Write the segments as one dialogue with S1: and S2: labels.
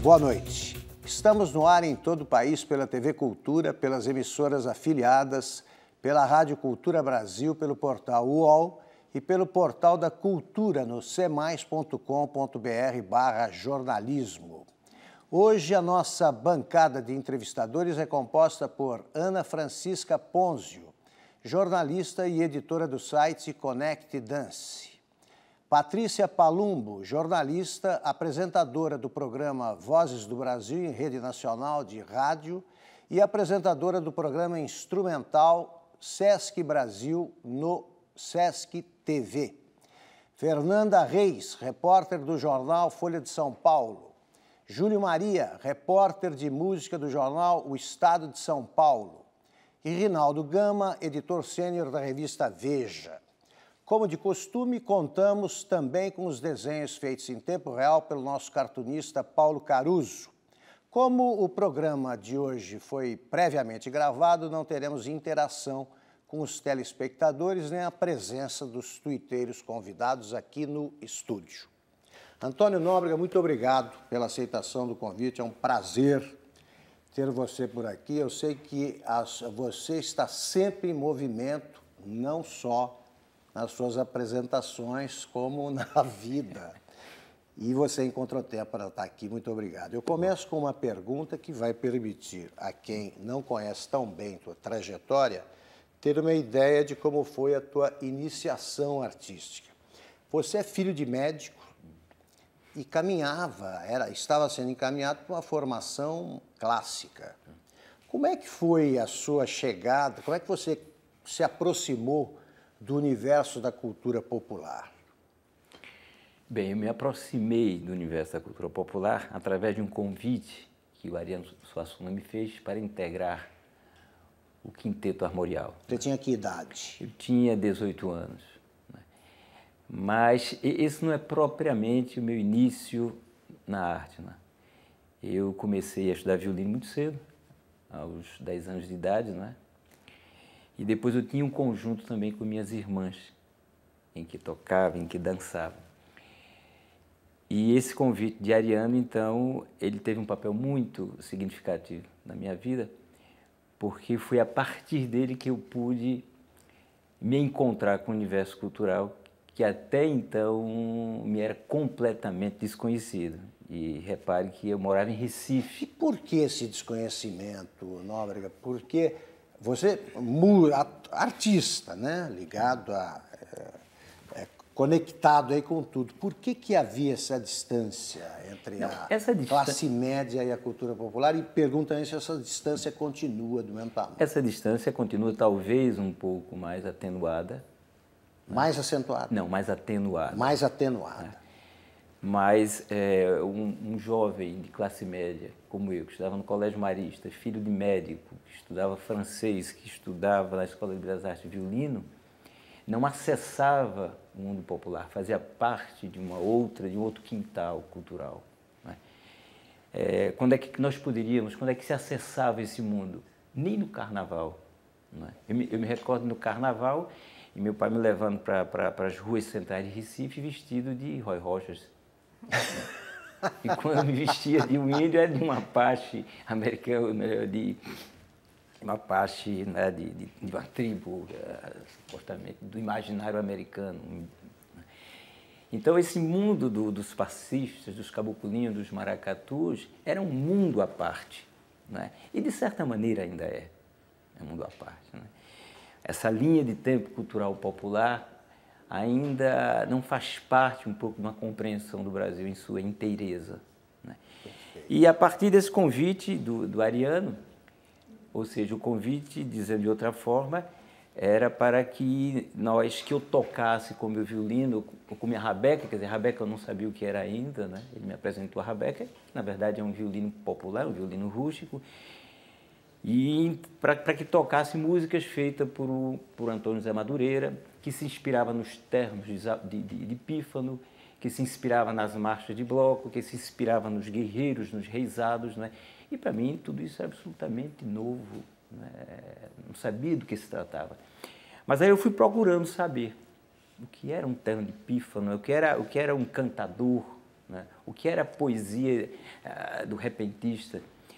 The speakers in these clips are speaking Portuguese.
S1: Boa noite. Estamos no ar em todo o país pela TV Cultura, pelas emissoras afiliadas, pela Rádio Cultura Brasil, pelo portal UOL e pelo portal da Cultura no cmais.com.br/jornalismo. Hoje a nossa bancada de entrevistadores é composta por Ana Francisca Ponzio, jornalista e editora do site Connect Dance. Patrícia Palumbo, jornalista, apresentadora do programa Vozes do Brasil em rede nacional de rádio e apresentadora do programa instrumental Sesc Brasil no Sesc TV. Fernanda Reis, repórter do jornal Folha de São Paulo. Júlio Maria, repórter de música do jornal O Estado de São Paulo. E Rinaldo Gama, editor sênior da revista Veja. Como de costume, contamos também com os desenhos feitos em tempo real pelo nosso cartunista Paulo Caruso. Como o programa de hoje foi previamente gravado, não teremos interação com os telespectadores nem a presença dos tuiteiros convidados aqui no estúdio. Antônio Nóbrega, muito obrigado pela aceitação do convite, é um prazer ter você por aqui. Eu sei que você está sempre em movimento, não só nas suas apresentações, como na vida. E você encontrou tempo para estar aqui, muito obrigado. Eu começo com uma pergunta que vai permitir a quem não conhece tão bem tua trajetória ter uma ideia de como foi a tua iniciação artística. Você é filho de médico e estava sendo encaminhado para uma formação clássica. Como é que foi a sua chegada? Como é que você se aproximou do universo da cultura popular?
S2: Bem, eu me aproximei do universo da cultura popular através de um convite que o Ariano Suassuna me fez para integrar o Quinteto Armorial.
S1: Você tinha que idade?
S2: Eu tinha 18 anos. Né? Mas esse não é propriamente o meu início na arte. Né? Eu comecei a estudar violino muito cedo, aos 10 anos de idade, né? E depois eu tinha um conjunto também com minhas irmãs, em que tocava, em que dançava. E esse convite de Ariano, então, ele teve um papel muito significativo na minha vida, porque foi a partir dele que eu pude me encontrar com o universo cultural que até então me era completamente desconhecido. E repare que eu morava em Recife.
S1: E por que esse desconhecimento, Nóbrega? Porque você, artista, né? Ligado conectado aí com tudo. Por que havia essa distância entre classe média e a cultura popular? E pergunto também se essa distância continua do mesmo tamanho.
S2: Essa distância continua talvez um pouco mais atenuada.
S1: Mais acentuada?
S2: Não, mais atenuada.
S1: Mais atenuada.
S2: Mas um jovem de classe média, como eu, que estudava no Colégio Marista, filho de médico, que estudava francês, que estudava na Escola de Belas Artes de violino, não acessava o mundo popular, fazia parte de um outro quintal cultural. Né? Quando é que nós poderíamos, quando é que se acessava esse mundo? Nem no carnaval. Né? Eu me recordo no carnaval, e meu pai me levando para as ruas centrais de Recife vestido de Roy Rogers. E quando eu me vestia de um índio, era de um Apache americano, de uma Apache, né, de uma tribo, supostamente, do imaginário americano. Então, esse mundo dos passistas, dos caboculinhos, dos maracatus, era um mundo à parte. Né? E, de certa maneira, ainda é um mundo à parte. Né? Essa linha de tempo cultural popular ainda não faz parte um pouco de uma compreensão do Brasil em sua inteireza. Né? E a partir desse convite do Ariano, ou seja, o convite, dizendo de outra forma, era para que eu tocasse com meu violino, ou com minha rabeca, quer dizer, rabeca eu não sabia o que era ainda, né? Ele me apresentou a rabeca, na verdade é um violino popular, um violino rústico, e para que tocasse músicas feitas por Antônio Zé Madureira, que se inspirava nos termos de Pífano, que se inspirava nas marchas de bloco, que se inspirava nos guerreiros, nos reisados, né? E para mim tudo isso é absolutamente novo, né? Não sabia do que se tratava. Mas aí eu fui procurando saber o que era um termo de Pífano, o que era um cantador, né? O que era a poesia do repentista.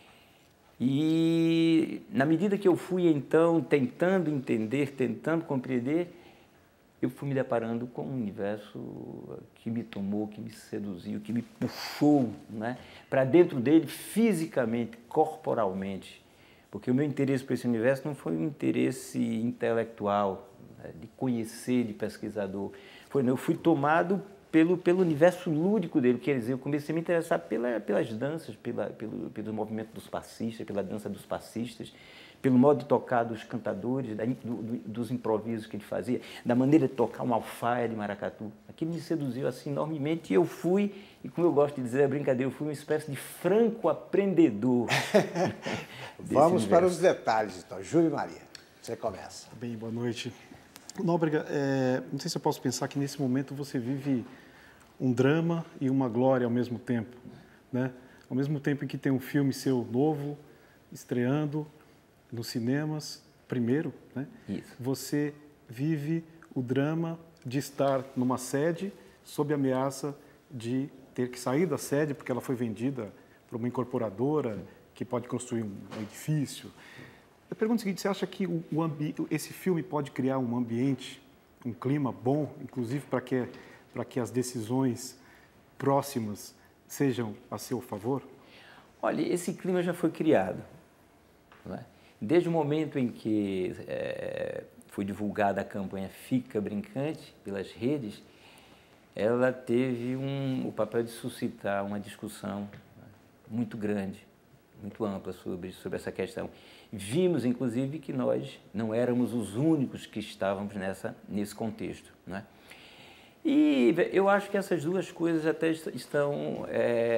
S2: E, na medida que eu fui, então, tentando entender, tentando compreender, eu fui me deparando com um universo que me tomou, que me seduziu, que me puxou, né, para dentro dele fisicamente, corporalmente. Porque o meu interesse por esse universo não foi um interesse intelectual, né, de conhecer, de pesquisador. Eu fui tomado pelo universo lúdico dele, quer dizer, eu comecei a me interessar pelas danças, pelo movimento dos passistas, pela dança dos passistas, pelo modo de tocar dos cantadores, dos improvisos que ele fazia, da maneira de tocar uma alfaia de maracatu. Aquilo me seduziu assim enormemente e eu fui, e como eu gosto de dizer, a brincadeira, eu fui uma espécie de franco aprendedor.
S1: Vamos para os detalhes, então. Júlio Maria, você começa.
S3: Bem, boa noite. Nóbrega, não sei se eu posso pensar que nesse momento você vive um drama e uma glória ao mesmo tempo, né? Ao mesmo tempo em que tem um filme seu novo, estreando nos cinemas, primeiro, né?
S2: Isso.
S3: Você vive o drama de estar numa sede sob ameaça de ter que sair da sede porque ela foi vendida por uma incorporadora que pode construir um edifício. Eu pergunto o seguinte, você acha que esse filme pode criar um ambiente, um clima bom, inclusive para que as decisões próximas sejam a seu favor?
S2: Olha, esse clima já foi criado, não é? Desde o momento em que foi divulgada a campanha Fica Brincante pelas redes, ela teve o papel de suscitar uma discussão muito grande, muito ampla sobre essa questão. Vimos, inclusive, que nós não éramos os únicos que estávamos nesse contexto, não é? E eu acho que essas duas coisas até estão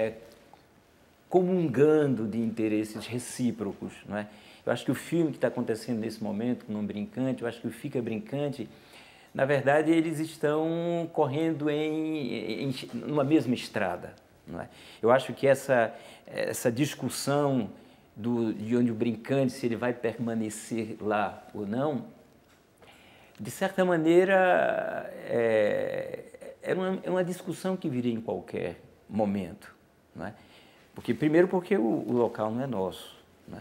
S2: comungando de interesses recíprocos, não é? Eu acho que o filme que está acontecendo nesse momento, com o Nome Brincante, eu acho que o Fica Brincante, na verdade, eles estão correndo numa mesma estrada, não é? Eu acho que essa discussão de onde o brincante, se ele vai permanecer lá ou não, de certa maneira, é uma discussão que viria em qualquer momento, não é? Primeiro porque o local não é nosso, não é?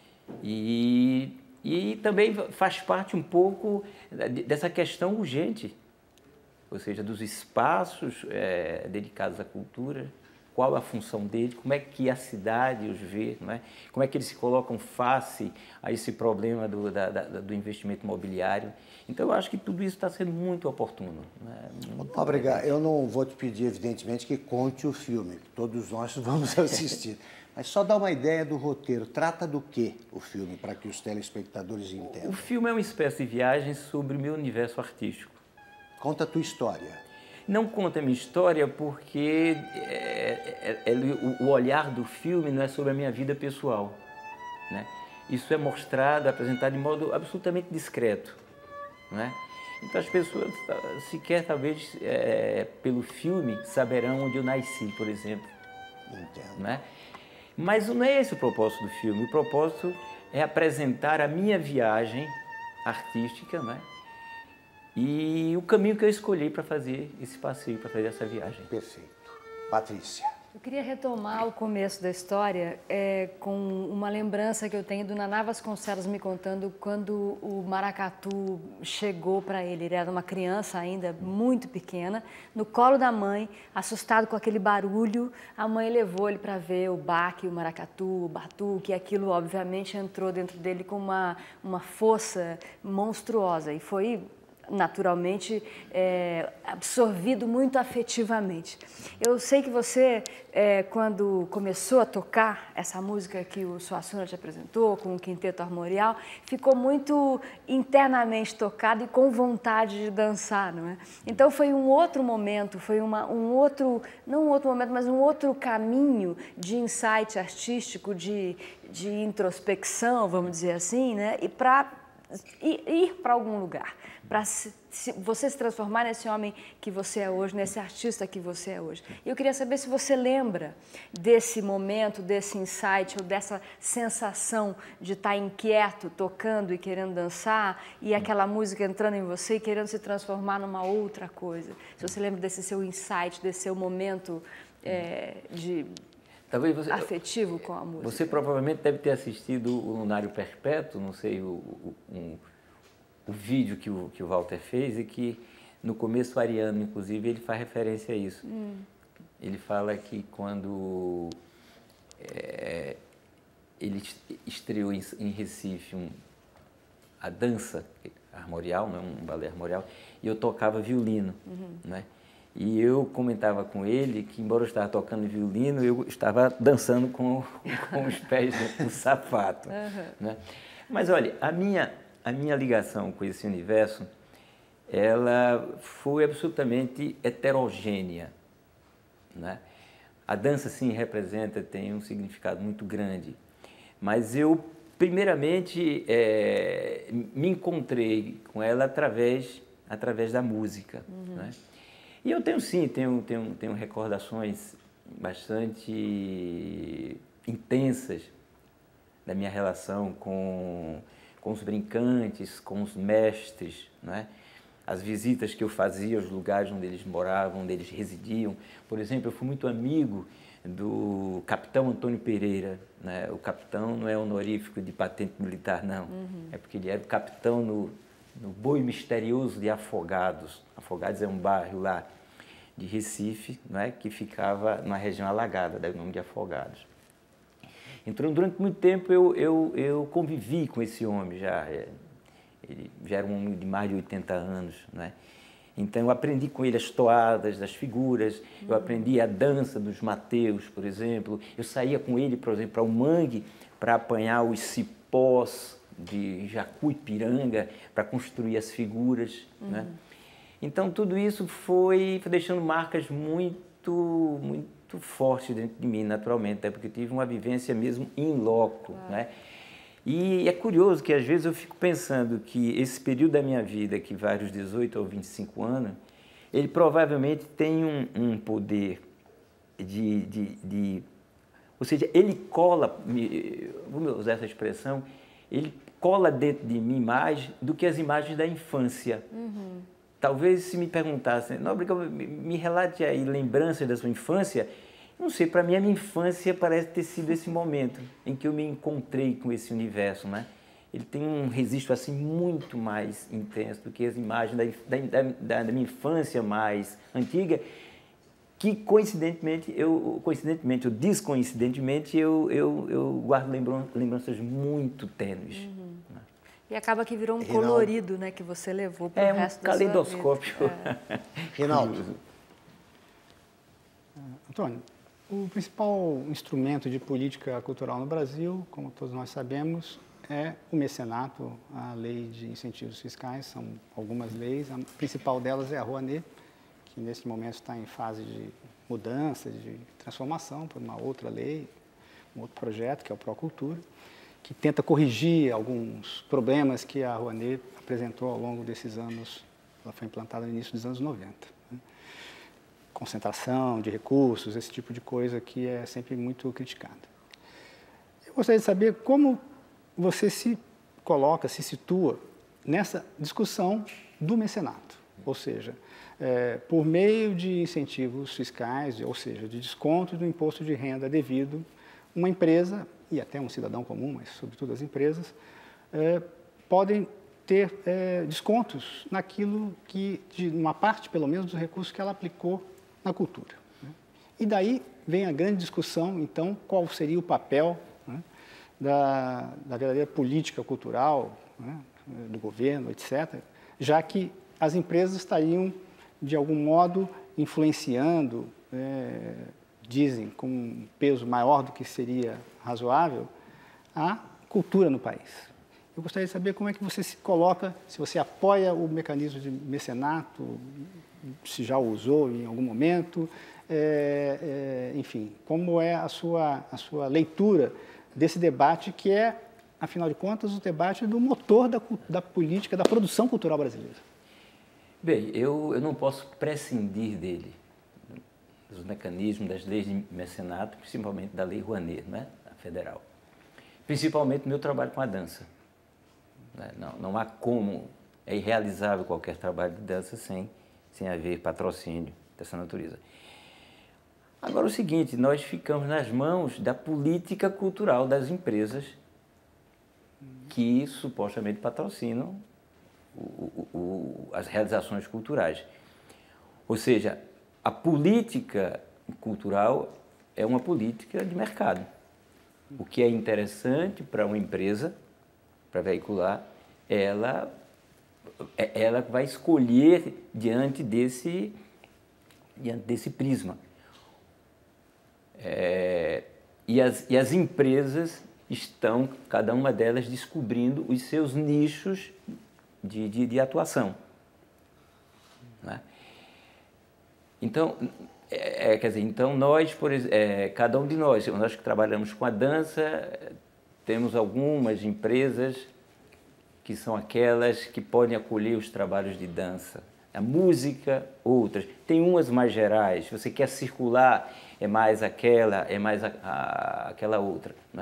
S2: E também faz parte um pouco dessa questão urgente, ou seja, dos espaços dedicados à cultura, qual a função dele, como é que a cidade os vê, não é? Como é que eles se colocam face a esse problema do investimento imobiliário. Então, eu acho que tudo isso está sendo muito oportuno.
S1: Obrigado. Eu não vou te pedir, evidentemente, que conte o filme, que todos nós vamos assistir. Mas só dá uma ideia do roteiro. Trata do quê o filme, para que os telespectadores entendam?
S2: O filme é uma espécie de viagem sobre o meu universo artístico.
S1: Conta a tua história.
S2: Não conta a minha história porque o olhar do filme não é sobre a minha vida pessoal, né? Isso é mostrado, apresentado de modo absolutamente discreto, né? Então as pessoas sequer, talvez, pelo filme, saberão onde eu nasci, por exemplo.
S1: Entendo.
S2: Né? Mas não é esse o propósito do filme. O propósito é apresentar a minha viagem artística, né? E o caminho que eu escolhi para fazer esse passeio, para fazer essa viagem.
S1: Perfeito. Patrícia.
S4: Eu queria retomar o começo da história com uma lembrança que eu tenho do Naná Vasconcelos me contando quando o maracatu chegou para ele. Ele era uma criança ainda muito pequena, no colo da mãe, assustado com aquele barulho. A mãe levou ele para ver o baque, o maracatu, o batuque, e aquilo obviamente entrou dentro dele com uma força monstruosa e foi naturalmente absorvido muito afetivamente. Eu sei que você, quando começou a tocar essa música que o Suassuna te apresentou, com o Quinteto Armorial, ficou muito internamente tocado e com vontade de dançar, não é? Então foi um outro momento, foi não um outro momento, mas um outro caminho de insight artístico, de introspecção, vamos dizer assim, né? E para ir para algum lugar, para você se transformar nesse homem que você é hoje, nesse artista que você é hoje. E eu queria saber se você lembra desse momento, desse insight, ou dessa sensação de estar inquieto, tocando e querendo dançar, e aquela música entrando em você e querendo se transformar numa outra coisa. Se você lembra desse seu insight, desse seu momento
S2: Talvez você,
S4: afetivo com a música.
S2: Você provavelmente deve ter assistido o Lunário Perpétuo, não sei, o vídeo que o Walter fez, e que no começo o Ariano, inclusive, ele faz referência a isso. Ele fala que quando ele estreou em Recife a dança armorial, né, um balé armorial, e eu tocava violino, né? E eu comentava com ele que, embora eu estava tocando violino, eu estava dançando com os pés no sapato, né? Mas olha, a minha ligação com esse universo, ela foi absolutamente heterogênea, né? A dança, sim, tem um significado muito grande, mas eu, primeiramente, me encontrei com ela através da música, né? E eu tenho recordações bastante intensas da minha relação com os brincantes, com os mestres, né? As visitas que eu fazia aos lugares onde eles moravam, onde eles residiam. Por exemplo, eu fui muito amigo do capitão Antônio Pereira, né? O capitão não é honorífico de patente militar, não. É porque ele era o capitão no Boi Misterioso de Afogados. Afogados é um bairro lá de Recife, né, que ficava numa região alagada, dá o nome de Afogados. Então, durante muito tempo eu convivi com esse homem já. Ele já era um homem de mais de 80 anos, né? Então eu aprendi com ele as toadas das figuras, eu aprendi a dança dos Mateus, por exemplo. Eu saía com ele, por exemplo, para o mangue para apanhar os cipós de Jacuipiranga, para construir as figuras, né? Então tudo isso foi deixando marcas muito fortes dentro de mim, naturalmente, até porque eu tive uma vivência mesmo in loco, né? E é curioso que às vezes eu fico pensando que esse período da minha vida, que vai dos 18 aos 25 anos, ele provavelmente tem um poder ou seja, ele cola, vamos usar essa expressão, ele cola dentro de mim mais do que as imagens da infância. Talvez se me perguntassem, Nóbrega, me relate aí lembranças da sua infância, não sei, para mim a minha infância parece ter sido esse momento em que eu me encontrei com esse universo, né? Ele tem um registro assim muito mais intenso do que as imagens da minha infância mais antiga, que coincidentemente ou descoincidentemente, eu guardo lembranças muito tênues. Né?
S4: E acaba que virou um colorido, né, que você levou para o resto da sua vida.
S2: Caleidoscópio.
S1: Rinaldo.
S5: Antônio, o principal instrumento de política cultural no Brasil, como todos nós sabemos, é o mecenato, a lei de incentivos fiscais, são algumas leis, a principal delas é a Rouanet, que nesse momento está em fase de mudança, de transformação por uma outra lei, um outro projeto, que é o Procultura, que tenta corrigir alguns problemas que a Rouanet apresentou ao longo desses anos. Ela foi implantada no início dos anos 90. Né? Concentração de recursos, esse tipo de coisa que é sempre muito criticada. Eu gostaria de saber como você se coloca, se situa nessa discussão do mecenato, ou seja, por meio de incentivos fiscais, ou seja, de desconto do imposto de renda devido, uma empresa, e até um cidadão comum, mas sobretudo as empresas, podem ter descontos naquilo que, de uma parte pelo menos, dos recursos que ela aplicou na cultura. Né? E daí vem a grande discussão, então, qual seria o papel, né, da verdadeira política cultural, né, do governo, etc., já que as empresas estariam, de algum modo, influenciando, dizem, com um peso maior do que seria razoável, a cultura no país. Eu gostaria de saber como é que você se coloca, se você apoia o mecanismo de mecenato, se já o usou em algum momento, enfim, como é a sua leitura desse debate que é, afinal de contas, o debate do motor da política, da produção cultural brasileira.
S2: Bem, eu não posso prescindir dele, dos mecanismos, das leis de mecenato, principalmente da Lei Rouanet, né, a federal. Principalmente no meu trabalho com a dança. Não há como, é irrealizável qualquer trabalho de dança sem haver patrocínio dessa natureza. Agora, o seguinte, nós ficamos nas mãos da política cultural das empresas que supostamente patrocinam as realizações culturais. Ou seja, a política cultural é uma política de mercado. O que é interessante para uma empresa, para veicular, ela vai escolher diante desse prisma. E as empresas estão, cada uma delas, descobrindo os seus nichos de atuação. Né? Então, quer dizer, então nós, cada um de nós que trabalhamos com a dança, temos algumas empresas que são aquelas que podem acolher os trabalhos de dança. A música, outras. Tem umas mais gerais, se você quer circular, é mais aquela, é mais aquela outra. Né?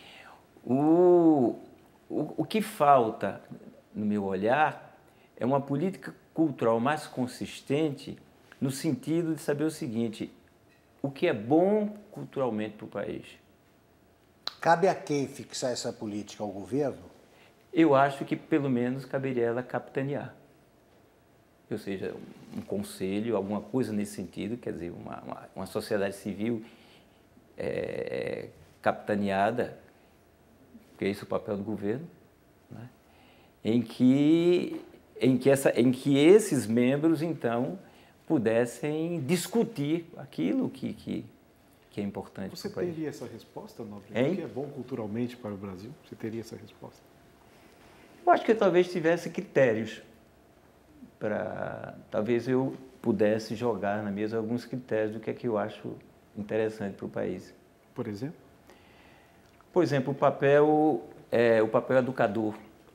S2: O que falta, no meu olhar, é uma política cultural mais consistente no sentido de saber o seguinte, o que é bom culturalmente para o país.
S1: Cabe a quem fixar essa política? Ao governo?
S2: Eu acho que, pelo menos, caberia ela capitanear. Ou seja, um conselho, alguma coisa nesse sentido, quer dizer, uma sociedade civil capitaneada, porque esse é o papel do governo, né? em que esses membros, então, pudessem discutir aquilo que é importante para o país.
S3: Você teria essa resposta, Nobre? O que é bom culturalmente para o Brasil? Você teria essa resposta?
S2: Eu acho que eu talvez tivesse critérios talvez eu pudesse jogar na mesa alguns critérios do que é que eu acho interessante para o país.
S3: Por exemplo?
S2: Por exemplo, o papel educador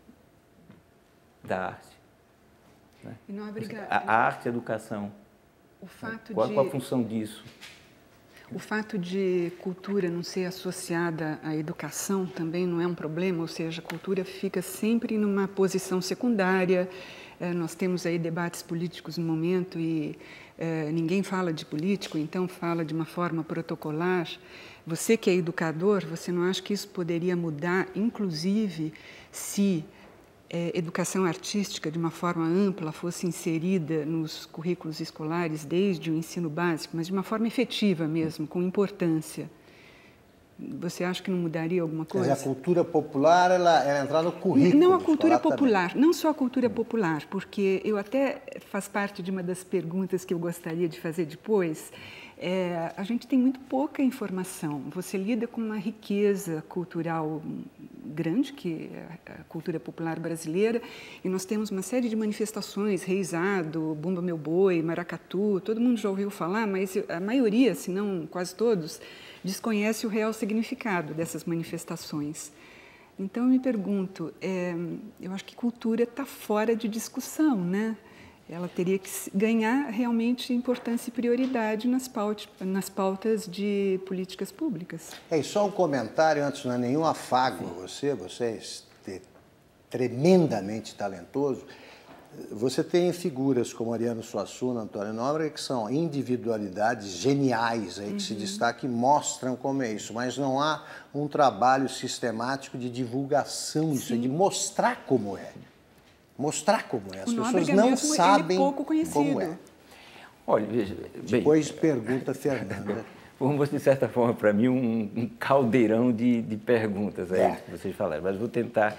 S2: da arte. Né?
S6: E não obrigar...
S2: A arte e a educação. Qual a função disso?
S6: O fato de cultura não ser associada à educação também não é um problema, ou seja, a cultura fica sempre numa posição secundária. Nós temos aí debates políticos no momento e ninguém fala de político, então fala de uma forma protocolar. Você que é educador, você não acha que isso poderia mudar, inclusive se educação artística de uma forma ampla fosse inserida nos currículos escolares desde o ensino básico, mas de uma forma efetiva mesmo, com importância? Você acha que não mudaria alguma coisa?
S1: Mas a cultura popular, ela entrar no currículo.
S6: Não a cultura popular, não só a cultura popular, porque eu até faz parte de uma das perguntas que eu gostaria de fazer depois. A gente tem muito pouca informação. Você lida com uma riqueza cultural grande, que é a cultura popular brasileira, e nós temos uma série de manifestações, reizado, Bumba Meu Boi, Maracatu, todo mundo já ouviu falar, mas a maioria, se não quase todos, desconhece o real significado dessas manifestações. Então, eu me pergunto, eu acho que cultura está fora de discussão, né? Ela teria que ganhar realmente importância e prioridade nas pautas de políticas públicas.
S1: E só um comentário antes, não é nenhum afago a você é tremendamente talentoso. Você tem figuras como Ariano Suassuna, Antônio Nóbrega, que são individualidades geniais aí, que se destacam e mostram como é isso, mas não há um trabalho sistemático de divulgação disso, de mostrar como é. Mostrar como é. As pessoas não sabem como é.
S2: Olha, veja,
S1: depois pergunta a Fernanda.
S2: Vamos, de certa forma, para mim, um caldeirão de perguntas aí que vocês falaram, mas vou tentar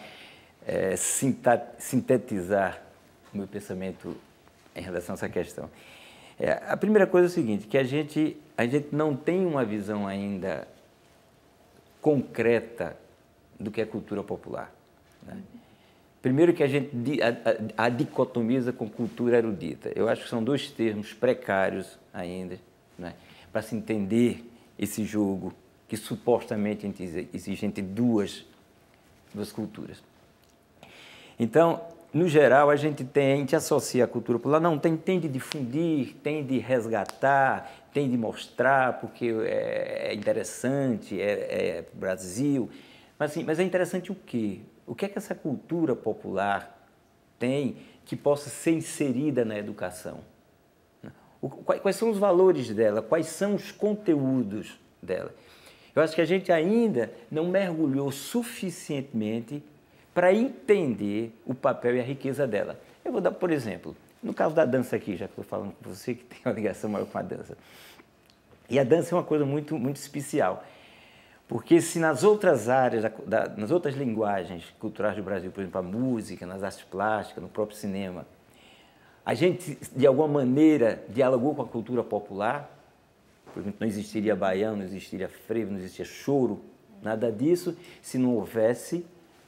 S2: sintetizar o meu pensamento em relação a essa questão. A primeira coisa é o seguinte, que a gente não tem uma visão ainda concreta do que é cultura popular, né? Primeiro que a gente a dicotomiza com cultura erudita. Eu acho que são dois termos precários ainda, né, para se entender esse jogo que supostamente existe entre duas culturas. Então, no geral, a gente associa a cultura popular, não, tem de difundir, tem de resgatar, tem de mostrar, porque é interessante, é Brasil. Mas é interessante o quê? O que é que essa cultura popular tem que possa ser inserida na educação? Quais são os valores dela? Quais são os conteúdos dela? Eu acho que a gente ainda não mergulhou suficientemente para entender o papel e a riqueza dela. Eu vou dar, por exemplo, no caso da dança aqui, já que estou falando com você, que tem uma ligação maior com a dança. E a dança é uma coisa muito, muito especial, porque se nas outras áreas, nas outras linguagens culturais do Brasil, por exemplo, a música, nas artes plásticas, no próprio cinema, a gente, de alguma maneira, dialogou com a cultura popular. Por exemplo, não existiria baião, não existiria frevo, não existiria choro, nada disso, se não houvesse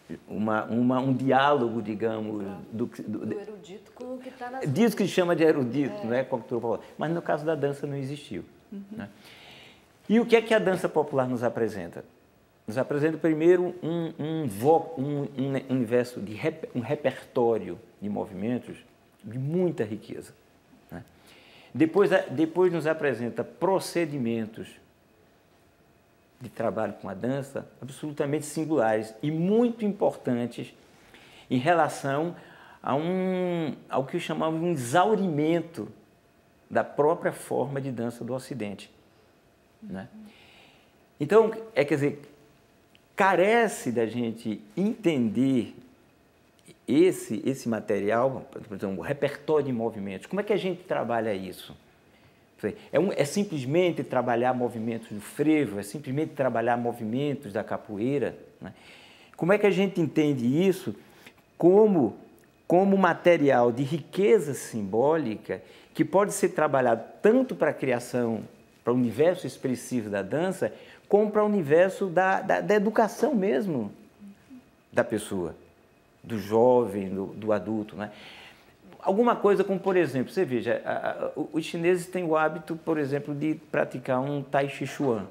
S2: um diálogo, digamos,
S4: do erudito com o que está nas...
S2: Disso que se chama de erudito, né, com a cultura popular. Mas no caso da dança não existiu. Né? E o que é que a dança popular nos apresenta? Nos apresenta primeiro um universo, um repertório de movimentos de muita riqueza. Né? Depois nos apresenta procedimentos de trabalho com a dança absolutamente singulares e muito importantes em relação ao que eu chamava de um exaurimento da própria forma de dança do Ocidente. Né? Então, quer dizer, carece da gente entender esse material, por exemplo, o repertório de movimentos. Como é que a gente trabalha isso? É simplesmente trabalhar movimentos do frevo, é simplesmente trabalhar movimentos da capoeira. Né? Como é que a gente entende isso como material de riqueza simbólica que pode ser trabalhado tanto para a criação, para o universo expressivo da dança, como para o universo da educação mesmo da pessoa, do jovem, do adulto, né? Alguma coisa como, por exemplo, você veja, os chineses têm o hábito, por exemplo, de praticar um Tai Chi Chuan,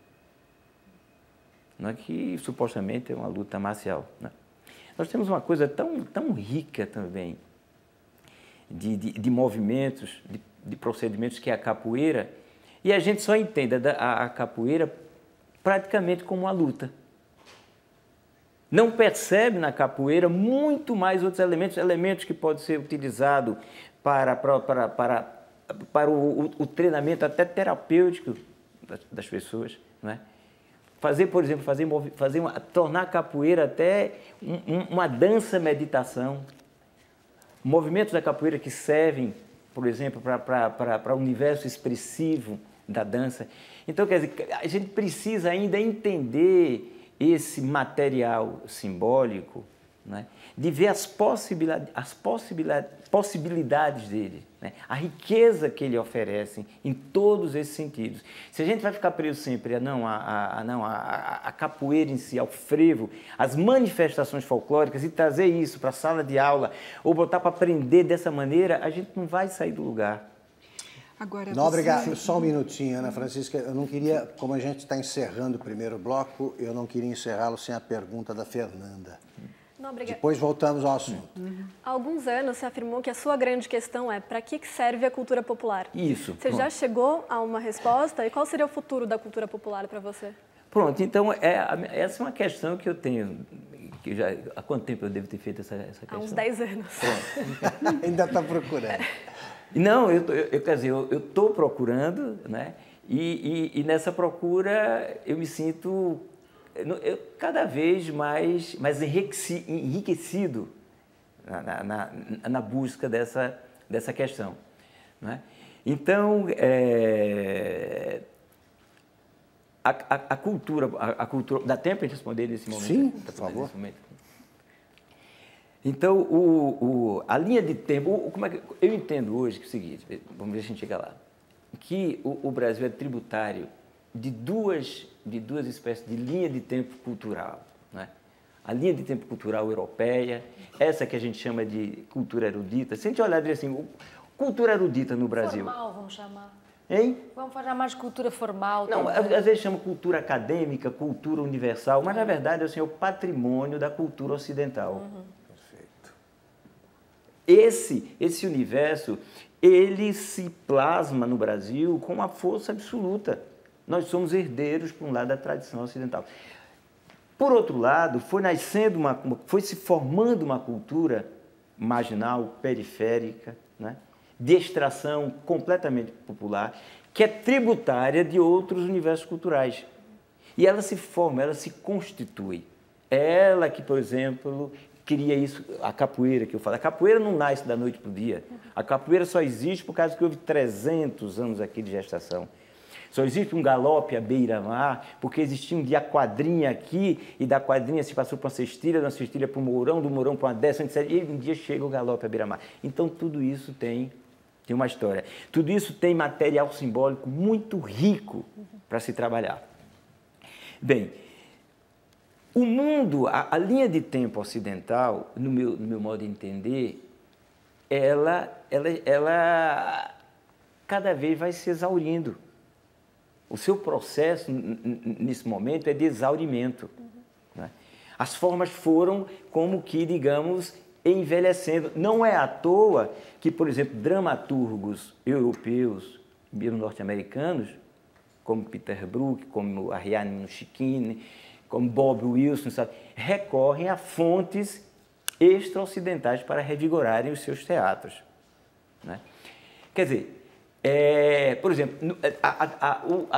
S2: né, que supostamente é uma luta marcial. Né? Nós temos uma coisa tão rica também de movimentos, de procedimentos, que é a capoeira, e a gente só entende a capoeira praticamente como uma luta. Não percebe na capoeira muito mais outros elementos que podem ser utilizados para o treinamento até terapêutico das pessoas. Né? Por exemplo, tornar a capoeira até uma dança-meditação. Movimentos da capoeira que servem, por exemplo, para o universo expressivo da dança. Então, quer dizer, a gente precisa ainda entender esse material simbólico, né, de ver as possibilidades dele, né, a riqueza que ele oferece em todos esses sentidos. Se a gente vai ficar preso sempre a capoeira em si, ao frevo, as manifestações folclóricas, e trazer isso para a sala de aula, ou botar para aprender dessa maneira, a gente não vai sair do lugar.
S6: Agora,
S1: Nóbrega, só um minutinho, Ana Francisca. Eu não queria, como a gente está encerrando o primeiro bloco, eu não queria encerrá-lo sem a pergunta da Fernanda.
S7: Nóbrega,
S1: depois voltamos ao assunto.
S7: Há alguns anos você afirmou que a sua grande questão é para que serve a cultura popular.
S2: Isso.
S7: Você já chegou a uma resposta? E qual seria o futuro da cultura popular para você?
S2: Pronto, então essa é uma questão que eu tenho. Há quanto tempo eu devo ter feito essa questão?
S7: Há uns 10 anos.
S1: Ainda está procurando.
S2: Não, quer dizer, eu estou procurando, né? E nessa procura eu me sinto cada vez mais enriquecido na busca dessa questão. Né? Então, a cultura... Dá tempo para responder nesse momento?
S1: Sim, por favor.
S2: Então, a linha de tempo, como é que eu entendo hoje que é o seguinte, vamos ver se a gente chega lá, que o Brasil é tributário de duas espécies de linha de tempo cultural. Né? A linha de tempo cultural europeia, essa que a gente chama de cultura erudita. Se a gente olhar e dizer assim, cultura erudita no Brasil...
S4: Formal, vamos chamar.
S2: Hein?
S4: Vamos falar mais de cultura formal.
S2: Não, às vezes chama cultura acadêmica, cultura universal, mas na verdade assim, é o patrimônio da cultura ocidental.
S4: Uhum.
S2: Esse universo, ele se plasma no Brasil com uma força absoluta. Nós somos herdeiros, por um lado, da tradição ocidental. Por outro lado, foi se formando uma cultura marginal, periférica, né? de extração completamente popular, que é tributária de outros universos culturais. E ela se forma, ela se constitui. Ela que, por exemplo, cria isso, a capoeira que eu falo. A capoeira não nasce da noite para o dia. A capoeira só existe por causa que houve 300 anos aqui de gestação. Só existe um galope à beira-mar, porque existia um dia quadrinha aqui, e da quadrinha se passou para uma cestilha, da cestilha para o mourão, do mourão para uma 17ª, e um dia chega o galope à beira-mar. Então, tudo isso tem uma história. Tudo isso tem material simbólico muito rico para se trabalhar. Bem, o mundo, a linha de tempo ocidental, no meu modo de entender, ela cada vez vai se exaurindo. O seu processo, nesse momento, é de exaurimento. Né? As formas foram como que, digamos, envelhecendo. Não é à toa que, por exemplo, dramaturgos europeus, mesmo norte-americanos, como Peter Brook, como Ariane Mnouchkine, como Bob Wilson, sabe, recorrem a fontes extra-ocidentais para revigorarem os seus teatros. Né? Quer dizer, por exemplo, a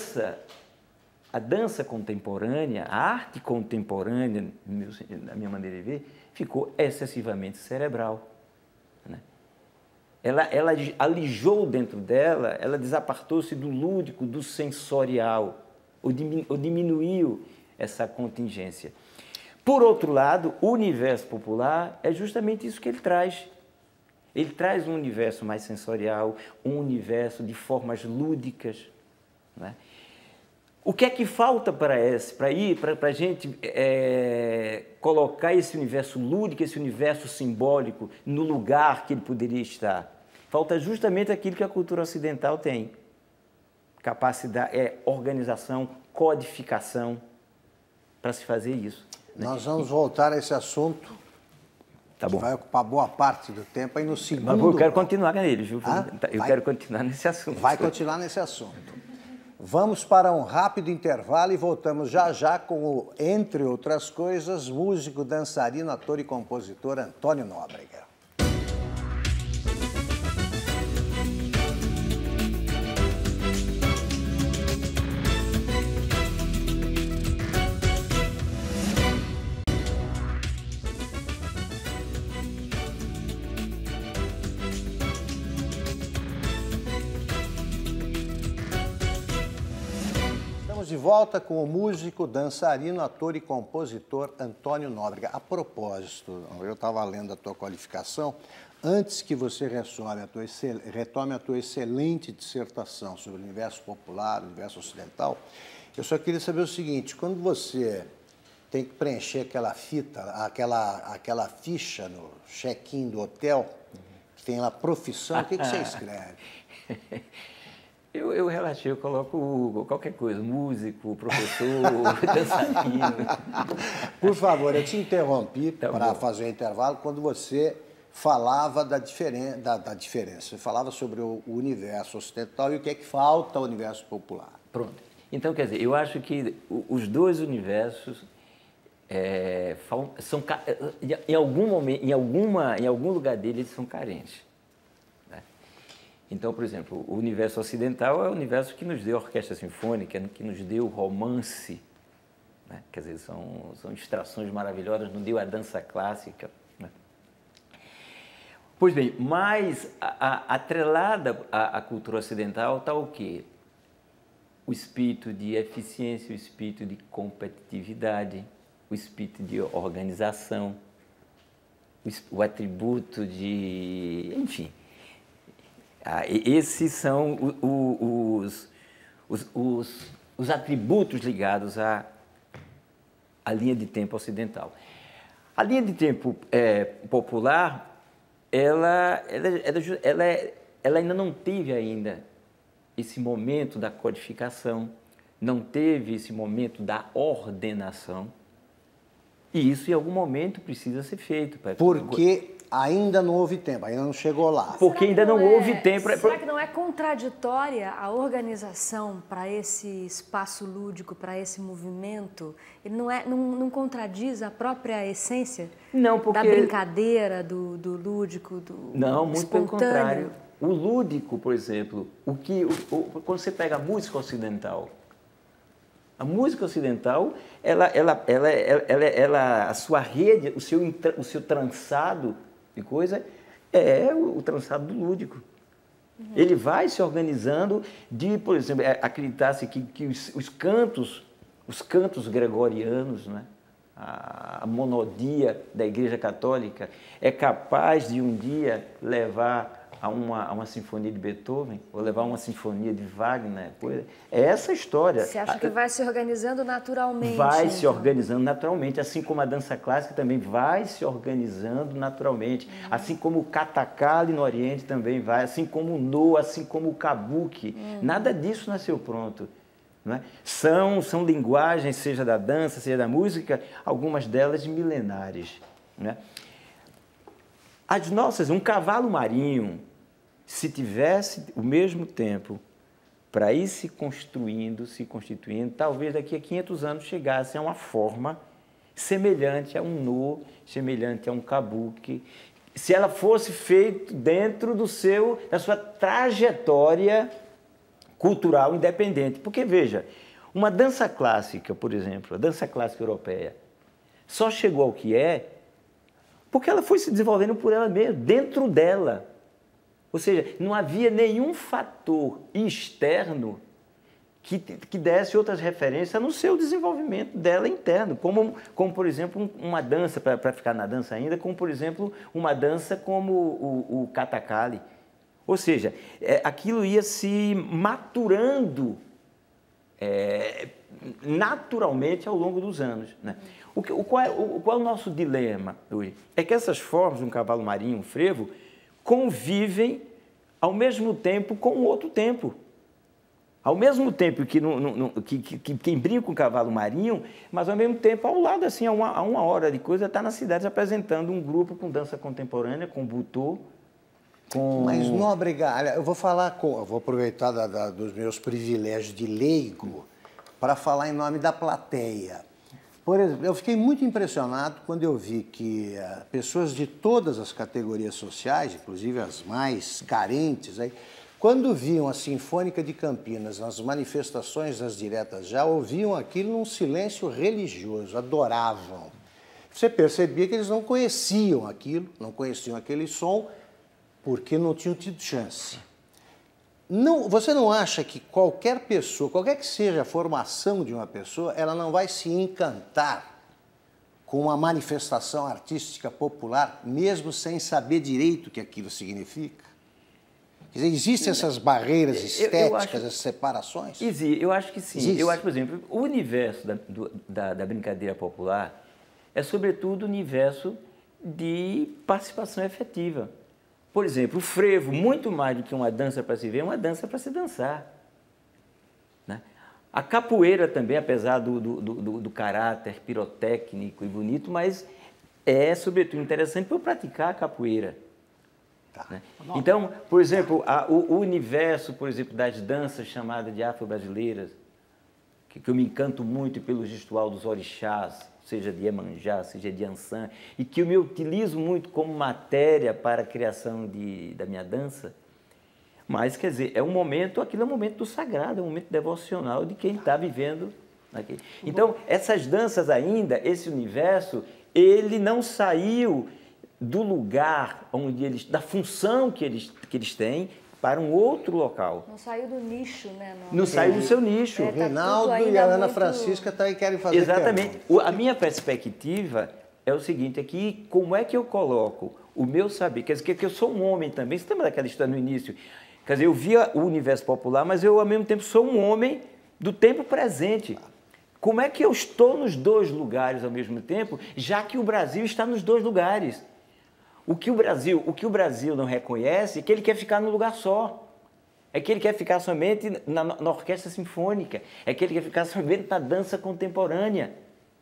S2: dança contemporânea, a arte contemporânea, na minha maneira de ver, ficou excessivamente cerebral. Né? Ela alijou dentro dela, ela desapartou-se do lúdico, do sensorial, ou diminuiu essa contingência. Por outro lado, o universo popular é justamente isso que ele traz. Ele traz um universo mais sensorial, um universo de formas lúdicas. Né? O que é que falta para a gente colocar esse universo lúdico, esse universo simbólico no lugar que ele poderia estar? Falta justamente aquilo que a cultura ocidental tem. Capacidade, organização, codificação para se fazer isso. Né?
S1: Nós vamos voltar a esse assunto.
S2: Tá bom.
S1: Vai ocupar boa parte do tempo. Aí no segundo...
S2: Mas eu quero continuar nele, viu? Quero continuar nesse assunto.
S1: Vai continuar nesse assunto. Vamos para um rápido intervalo e voltamos já já com o, entre outras coisas, músico, dançarino, ator e compositor Antônio Nóbrega. De volta com o músico, dançarino, ator e compositor Antônio Nóbrega. A propósito, eu estava lendo a tua qualificação, antes que você retome a tua excelente dissertação sobre o universo popular, o universo ocidental, eu só queria saber o seguinte: quando você tem que preencher aquela aquela ficha no check-in do hotel, que tem lá profissão, o que você escreve?
S2: Eu relaxei, eu coloco qualquer coisa, músico, professor, dançarino.
S1: Por favor, eu te interrompi para fazer o intervalo quando você falava da diferença. Você falava sobre o universo ocidental e o que é que falta ao universo popular.
S2: Pronto. Então, quer dizer, eu acho que os dois universos são, em algum momento, em algum lugar deles, eles são carentes. Então, por exemplo, o universo ocidental é o universo que nos deu a orquestra sinfônica, que nos deu o romance, né? Quer dizer, são extrações maravilhosas, nos deu a dança clássica. Né? Pois bem, mas atrelada à cultura ocidental está o quê? O espírito de eficiência, o espírito de competitividade, o espírito de organização, o atributo de... enfim... esses são os atributos ligados à linha de tempo ocidental. A linha de tempo popular, ela ainda não teve esse momento da codificação, não teve esse momento da ordenação, e isso em algum momento precisa ser feito.
S1: Porque ainda não houve tempo, ainda não chegou lá.
S2: Porque ainda não houve tempo.
S4: Será que não é contraditória a organização para esse espaço lúdico, para esse movimento? Ele não contradiz a própria essência da brincadeira, do lúdico, do
S2: não, muito
S4: espontâneo?
S2: pelo contrário. O lúdico, por exemplo, quando você pega a música ocidental, a sua rede, o seu trançado de coisa é o trançado do lúdico. Ele vai se organizando por exemplo, acreditar-se que os cantos gregorianos, né? A monodia da Igreja Católica é capaz de um dia levar a uma sinfonia de Beethoven, ou levar a uma sinfonia de Wagner. É essa a história.
S4: Você acha que vai se organizando naturalmente?
S2: Vai se organizando naturalmente, assim como a dança clássica também vai se organizando naturalmente, assim como o Kathakali no Oriente também vai, assim como o No, assim como o Kabuki. Nada disso nasceu pronto. Não é? São linguagens, seja da dança, seja da música, algumas delas milenares. Né? Um cavalo marinho, se tivesse o mesmo tempo para ir se constituindo, talvez daqui a 500 anos chegasse a uma forma semelhante a um No, semelhante a um Kabuki, se ela fosse feita dentro da sua trajetória cultural independente. Porque, veja, uma dança clássica, por exemplo, a dança clássica europeia, só chegou ao que é porque ela foi se desenvolvendo por ela mesma, dentro dela. Ou seja, não havia nenhum fator externo que desse outras referências no seu desenvolvimento dela interno, como por exemplo, uma dança, para ficar na dança ainda, como, por exemplo, uma dança como o Kathakali. Ou seja, aquilo ia se maturando naturalmente ao longo dos anos. Né? Qual é o nosso dilema hoje? É que essas formas, um cavalo marinho, um frevo, convivem ao mesmo tempo com o outro tempo. Ao mesmo tempo que quem brinca com o cavalo marinho, mas ao mesmo tempo, ao lado, assim, a uma hora de coisa, está na cidade apresentando um grupo com dança contemporânea, com butô,
S1: Mas, Nóbrega, eu vou aproveitar dos meus privilégios de leigo para falar em nome da plateia. Por exemplo, eu fiquei muito impressionado quando eu vi que pessoas de todas as categorias sociais, inclusive as mais carentes, quando viam a Sinfônica de Campinas nas manifestações das diretas já, ouviam aquilo num silêncio religioso, adoravam. Você percebia que eles não conheciam aquilo, não conheciam aquele som, porque não tinham tido chance. Você não acha que qualquer pessoa, qualquer que seja a formação de uma pessoa, ela não vai se encantar com uma manifestação artística popular, mesmo sem saber direito o que aquilo significa? Quer dizer, existem essas barreiras estéticas, essas separações?
S2: Eu acho que sim.
S1: Existe.
S2: Eu acho, por exemplo, o universo da brincadeira popular é, sobretudo, o universo de participação efetiva. Por exemplo, o frevo, muito mais do que uma dança para se ver, é uma dança para se dançar. Né? A capoeira também, apesar do caráter pirotécnico e bonito, mas é, sobretudo, interessante para eu praticar a capoeira. Tá. Né? Então, por exemplo, o universo, por exemplo, das danças chamadas de afro-brasileiras, que eu me encanto muito pelo gestual dos orixás, seja de Iemanjá, seja de Ançã, e que eu me utilizo muito como matéria para a criação da minha dança, mas, quer dizer, aquilo é um momento do sagrado, é um momento devocional de quem está vivendo aquilo. Então, essas danças ainda, esse universo, ele não saiu do lugar da função que eles têm, para um outro local.
S4: Não saiu do nicho, né?
S2: Não saiu do seu nicho.
S1: O Reinaldo e a Ana Francisca querem fazer.
S2: Exatamente. A minha perspectiva é o seguinte, é que como é que eu coloco o meu saber, quer dizer, que eu sou um homem também, você lembra daquela história no início? Quer dizer, eu via o universo popular, mas eu, ao mesmo tempo, sou um homem do tempo presente. Como é que eu estou nos dois lugares ao mesmo tempo, já que o Brasil está nos dois lugares? O que o Brasil não reconhece é que ele quer ficar num lugar só. É que ele quer ficar somente na orquestra sinfônica. É que ele quer ficar somente na dança contemporânea.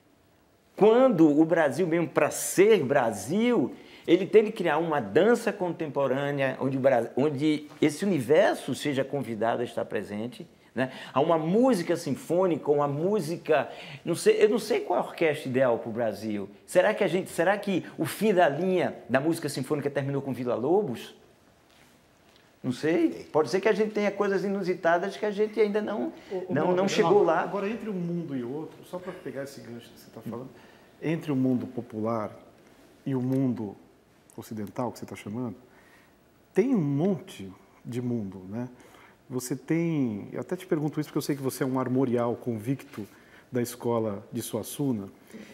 S2: Quando o Brasil, mesmo para ser Brasil, ele tem que criar uma dança contemporânea onde esse universo seja convidado a estar presente. Né? Há uma música sinfônica, uma música... eu não sei qual é a orquestra ideal para o Brasil. Será que o fim da linha da música sinfônica terminou com Villa-Lobos? Não sei. Pode ser que a gente tenha coisas inusitadas que a gente ainda não chegou lá.
S3: Agora, entre um mundo e outro, só para pegar esse gancho que você está falando, entre o mundo popular e o mundo ocidental, que você está chamando, tem um monte de mundo, né? Você tem... Eu até te pergunto isso porque eu sei que você é um armorial convicto da escola de Suassuna.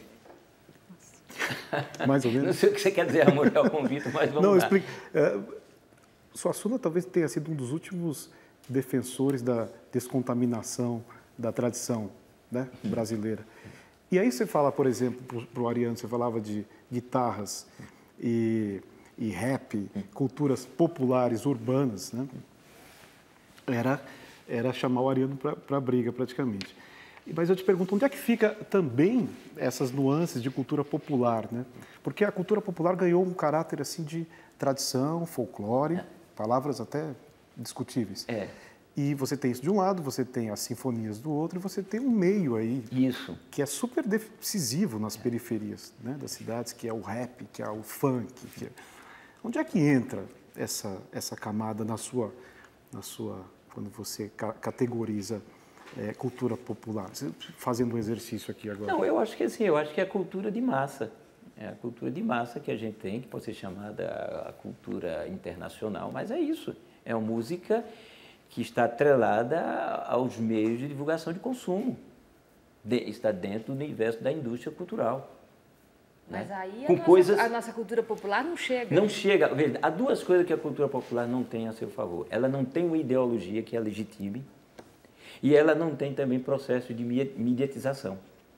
S3: Mais ou menos.
S2: Não sei o que você quer dizer, armorial convicto, mas vamos lá.
S3: Explique. Suassuna talvez tenha sido um dos últimos defensores da descontaminação da tradição, né, brasileira. E aí você fala, por exemplo, para o Ariano, você falava de guitarras e rap, culturas populares, urbanas, né? Era chamar o Ariano para a briga, praticamente. Mas eu te pergunto, onde é que fica também essas nuances de cultura popular, né? Porque a cultura popular ganhou um caráter assim de tradição, folclore, palavras até discutíveis. E você tem isso de um lado, você tem as sinfonias do outro, e você tem um meio aí
S2: Isso.
S3: que é super decisivo nas periferias, né, das cidades, que é o rap, que é o funk. Onde é que entra essa camada na sua quando você categoriza cultura popular? Fazendo um exercício aqui agora.
S2: Não, eu acho que assim, eu acho que é a cultura de massa. É a cultura de massa que a gente tem, que pode ser chamada a cultura internacional, mas é isso. É uma música que está atrelada aos meios de divulgação de consumo. Está dentro do universo da indústria cultural.
S4: Mas
S2: né?
S4: aí
S2: Com
S4: a nossa cultura popular não chega.
S2: Não chega. Veja, há duas coisas que a cultura popular não tem a seu favor. Ela não tem uma ideologia que a legitime e ela não tem também processo de mediatização.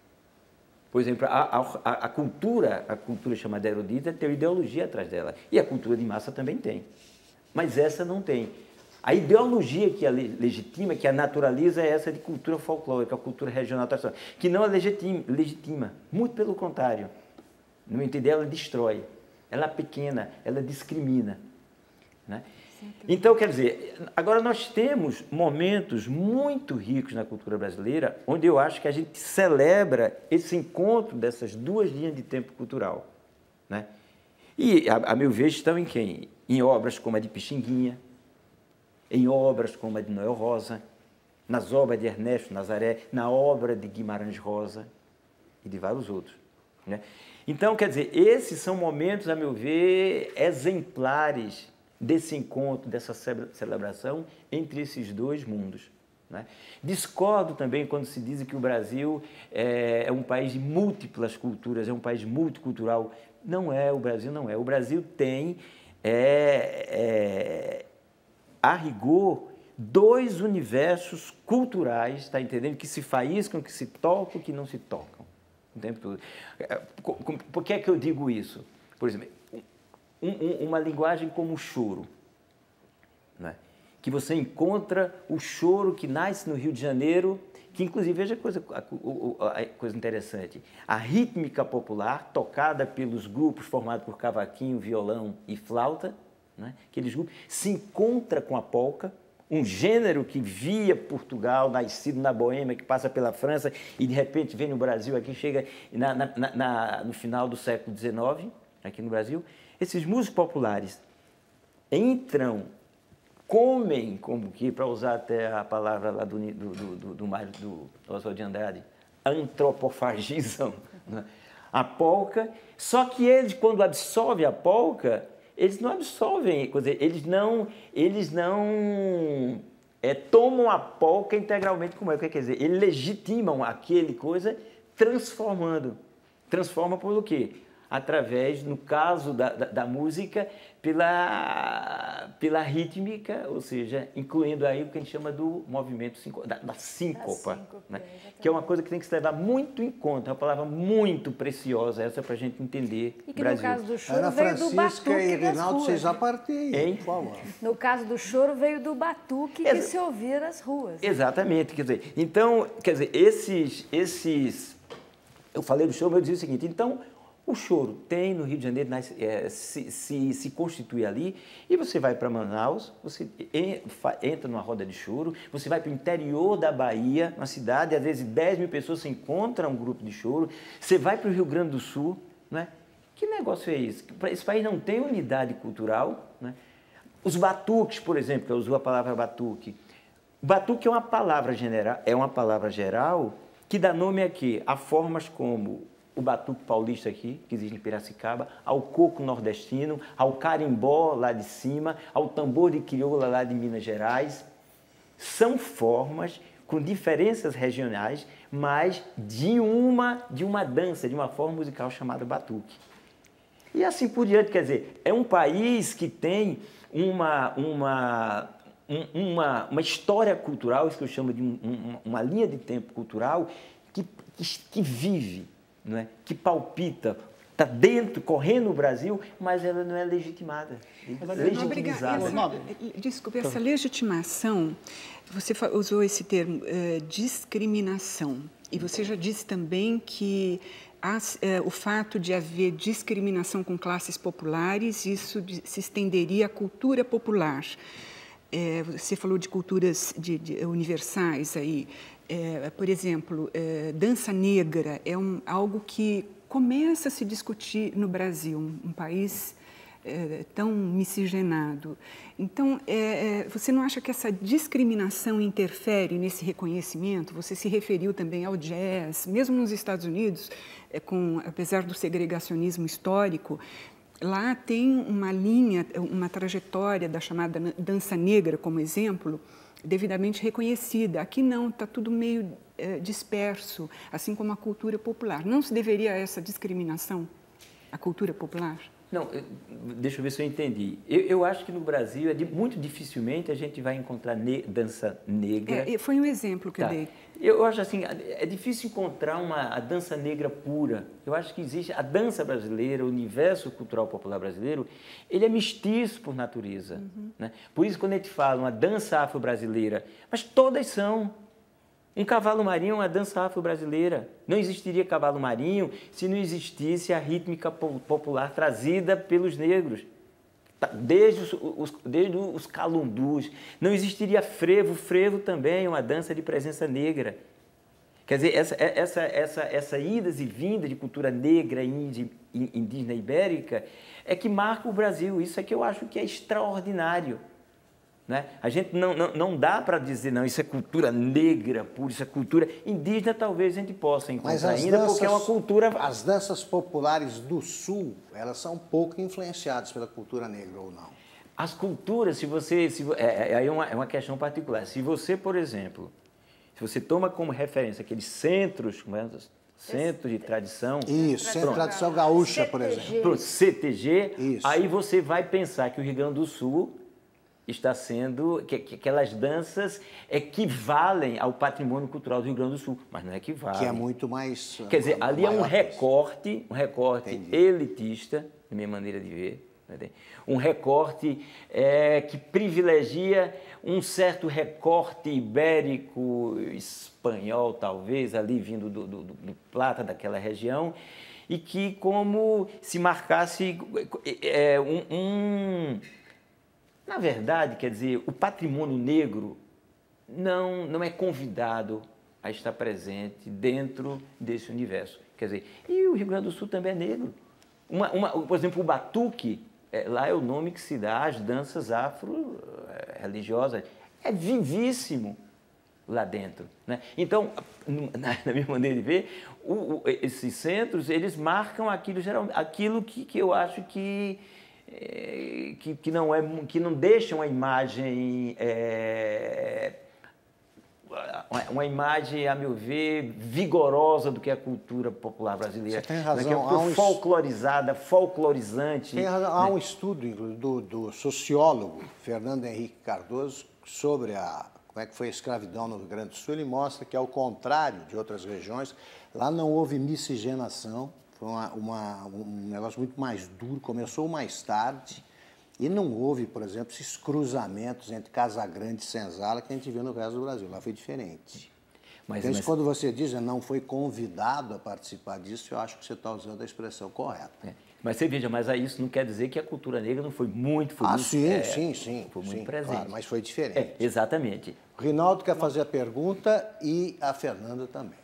S2: Por exemplo, a cultura chamada erudita tem uma ideologia atrás dela. E a cultura de massa também tem. Mas essa não tem. A ideologia que a legitima, que a naturaliza, é essa de cultura folclórica, a cultura regional tradicional, que não a legitima. Muito pelo contrário. No entender, ela destrói. Ela é pequena, ela discrimina. Né? Então, quer dizer, agora nós temos momentos muito ricos na cultura brasileira, onde eu acho que a gente celebra esse encontro dessas duas linhas de tempo cultural. Né? E, a meu ver, estão em quem? Em obras como a de Pixinguinha, em obras como a de Noel Rosa, nas obras de Ernesto Nazaré, na obra de Guimarães Rosa e de vários outros. Né? Então, quer dizer, esses são momentos, a meu ver, exemplares desse encontro, dessa celebração entre esses dois mundos. Né? Discordo também quando se diz que o Brasil é um país de múltiplas culturas, é um país multicultural. Não é, o Brasil não é. O Brasil tem, a rigor, dois universos culturais, está entendendo? Que se faíscam, que se tocam, que não se tocam. O tempo todo. Por que é que eu digo isso? Por exemplo, uma linguagem como o choro, né? Que você encontra o choro que nasce no Rio de Janeiro, que inclusive, veja a coisa interessante, a rítmica popular, tocada pelos grupos formados por cavaquinho, violão e flauta, né? Aqueles grupos, se encontra com a polca, um gênero que via Portugal, nascido na Boêmia, que passa pela França e de repente vem no Brasil, aqui chega no final do século XIX, aqui no Brasil. Esses músicos populares entram, comem, como que, para usar até a palavra lá do Oswald de Andrade, antropofagizam, né? A polca, só que eles, quando absorvem a polca, eles não absorvem, quer dizer, eles não tomam a polca integralmente como é, quer dizer, eles legitimam aquele coisa transformando. Transforma por o quê? Através, no caso da música, pela rítmica, ou seja, incluindo aí o que a gente chama do movimento da síncopa, né? Que é uma coisa que tem que se levar muito em conta, é uma palavra muito preciosa essa para a gente entender
S4: e que
S2: Brasil.
S4: No caso do choro
S1: Ana
S4: veio do
S1: Francisca
S4: batuque
S1: e Reinaldo, vocês
S2: Hein?
S1: por favor.
S4: No caso do choro veio do batuque que se ouvia nas ruas.
S2: Exatamente, quer dizer, então, esses eu falei do choro, mas eu dizia o seguinte, então, o choro tem no Rio de Janeiro, se constitui ali, e você vai para Manaus, você entra numa roda de choro, você vai para o interior da Bahia, uma cidade, às vezes 10 mil pessoas se encontram um grupo de choro, você vai para o Rio Grande do Sul, né? Que negócio é esse? Esse país não tem unidade cultural, né? Os batuques, por exemplo, eu uso a palavra batuque. Batuque é uma palavra geral que dá nome aqui a formas como o batuque paulista aqui, que existe em Piracicaba, ao coco nordestino, ao carimbó lá de cima, ao tambor de crioula lá de Minas Gerais. São formas com diferenças regionais, mas de uma dança, de uma forma musical chamada batuque. E assim por diante, quer dizer, é um país que tem uma história cultural, isso que eu chamo de uma linha de tempo cultural, que vive, não é? Que palpita, está dentro, correndo no Brasil, mas ela não é legitimada, legitimizada.
S6: Desculpe, essa legitimação, você usou esse termo, discriminação, e você já disse também que o fato de haver discriminação com classes populares, isso se estenderia à cultura popular. Você falou de culturas universais aí. Por exemplo, dança negra é algo que começa a se discutir no Brasil, um país tão miscigenado. Então, você não acha que essa discriminação interfere nesse reconhecimento? Você se referiu também ao jazz, mesmo nos Estados Unidos, apesar do segregacionismo histórico, lá tem uma linha, uma trajetória da chamada dança negra, como exemplo, devidamente reconhecida. Aqui não, está tudo meio disperso, assim como a cultura popular. Não se deveria essa discriminação à cultura popular?
S2: Não, deixa eu ver se eu entendi. Eu acho que no Brasil muito dificilmente a gente vai encontrar dança negra.
S6: Foi um exemplo que eu dei.
S2: Eu acho assim, é difícil encontrar a dança negra pura. Eu acho que existe a dança brasileira, o universo cultural popular brasileiro, ele é mestiço por natureza. Né? Por isso, quando a gente fala uma dança afro-brasileira, mas todas são. Um cavalo marinho é uma dança afro-brasileira. Não existiria cavalo marinho se não existisse a rítmica popular trazida pelos negros. Desde os calundus. Não existiria frevo. Frevo também é uma dança de presença negra. Quer dizer, essa idas e vindas de cultura negra, indígena ibérica, é que marca o Brasil. Isso é que eu acho que é extraordinário. Né? A gente não dá para dizer, não, isso é cultura negra pura, isso é cultura indígena, talvez a gente possa encontrar ainda, porque é uma cultura...
S1: As danças populares do Sul, elas são pouco influenciadas pela cultura negra ou não?
S2: As culturas, aí é uma questão particular. Se você, por exemplo, se você toma como referência aqueles centros, centro de tradição...
S1: Isso, centro de tradição gaúcha,
S4: CTG.
S1: Por exemplo.
S2: CTG,
S1: isso.
S2: Aí você vai pensar que o Rio Grande do Sul está sendo, que aquelas danças equivalem ao patrimônio cultural do Rio Grande do Sul, mas não equivalem.
S1: Que é muito mais...
S2: Quer dizer, ali é um recorte elitista, na minha maneira de ver, um recorte que privilegia um certo recorte ibérico, espanhol, talvez, ali vindo do Plata, daquela região, e que como se marcasse Na verdade, quer dizer, o patrimônio negro não é convidado a estar presente dentro desse universo. Quer dizer, e o Rio Grande do Sul também é negro. Por exemplo, o batuque, lá é o nome que se dá às danças afro-religiosas. É vivíssimo lá dentro. Né? Então, na minha maneira de ver, esses centros, eles marcam aquilo que eu acho que não deixam a imagem, uma imagem, a meu ver, vigorosa do que é a cultura popular brasileira.
S1: Você tem razão.
S2: Que é uma cultura folclorizada, folclorizante.
S1: Tem razão. Há um estudo do sociólogo Fernando Henrique Cardoso sobre como é que foi a escravidão no Rio Grande do Sul. Ele mostra que, ao contrário de outras regiões, lá não houve miscigenação. Foi um negócio muito mais duro, começou mais tarde e não houve, por exemplo, esses cruzamentos entre Casagrande e Senzala que a gente viu no resto do Brasil. Lá foi diferente. Então, quando você diz não foi convidado a participar disso, eu acho que você está usando a expressão correta.
S2: Mas você veja, mas isso não quer dizer que a cultura negra não foi muito...
S1: Sim.
S2: Foi muito presente.
S1: Claro, mas foi diferente.
S2: Exatamente.
S1: O Rinaldo quer fazer a pergunta e a Fernanda também.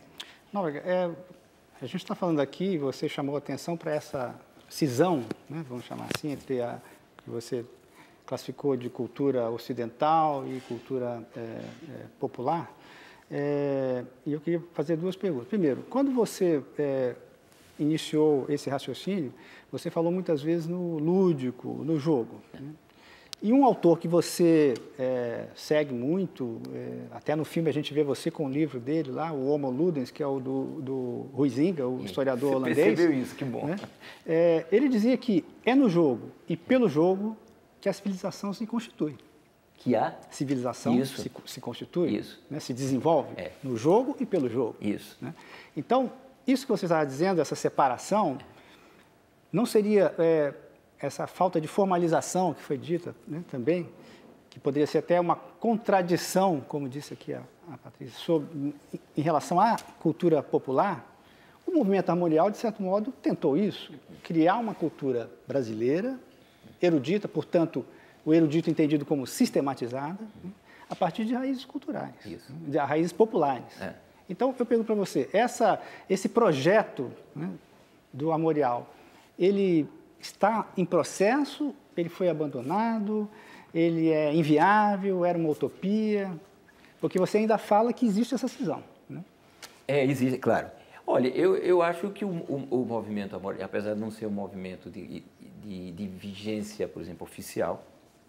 S5: A gente está falando aqui, você chamou a atenção para essa cisão, né, vamos chamar assim, entre que você classificou de cultura ocidental e cultura popular. E eu queria fazer duas perguntas. Primeiro, quando você iniciou esse raciocínio, você falou muitas vezes no lúdico, no jogo, né? E um autor que você segue muito, até no filme a gente vê você com o livro dele lá, o Homo Ludens, que é o do Huizinga, o historiador holandês.
S2: Você percebeu isso, que bom.
S5: Né? Ele dizia que é no jogo e pelo jogo que a civilização se constitui.
S2: Que a
S5: civilização se constitui, né? Se desenvolve no jogo e pelo jogo.
S2: Isso.
S5: Né? Então, isso que você estava dizendo, essa separação, não seria essa falta de formalização que foi dita, né, também, que poderia ser até uma contradição, como disse aqui a Patrícia, em relação à cultura popular. O movimento armorial, de certo modo, tentou isso, criar uma cultura brasileira, erudita, portanto, o erudito entendido como sistematizada, né, a partir de raízes culturais, de raízes populares. Então, eu pergunto para você, esse projeto, né, do armorial, ele está em processo, ele foi abandonado, ele é inviável, era uma utopia? Porque você ainda fala que existe essa cisão, né?
S2: Existe, claro. Olha, eu acho que o movimento armorial, apesar de não ser um movimento de vigência, por exemplo, oficial,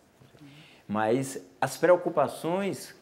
S2: mas as preocupações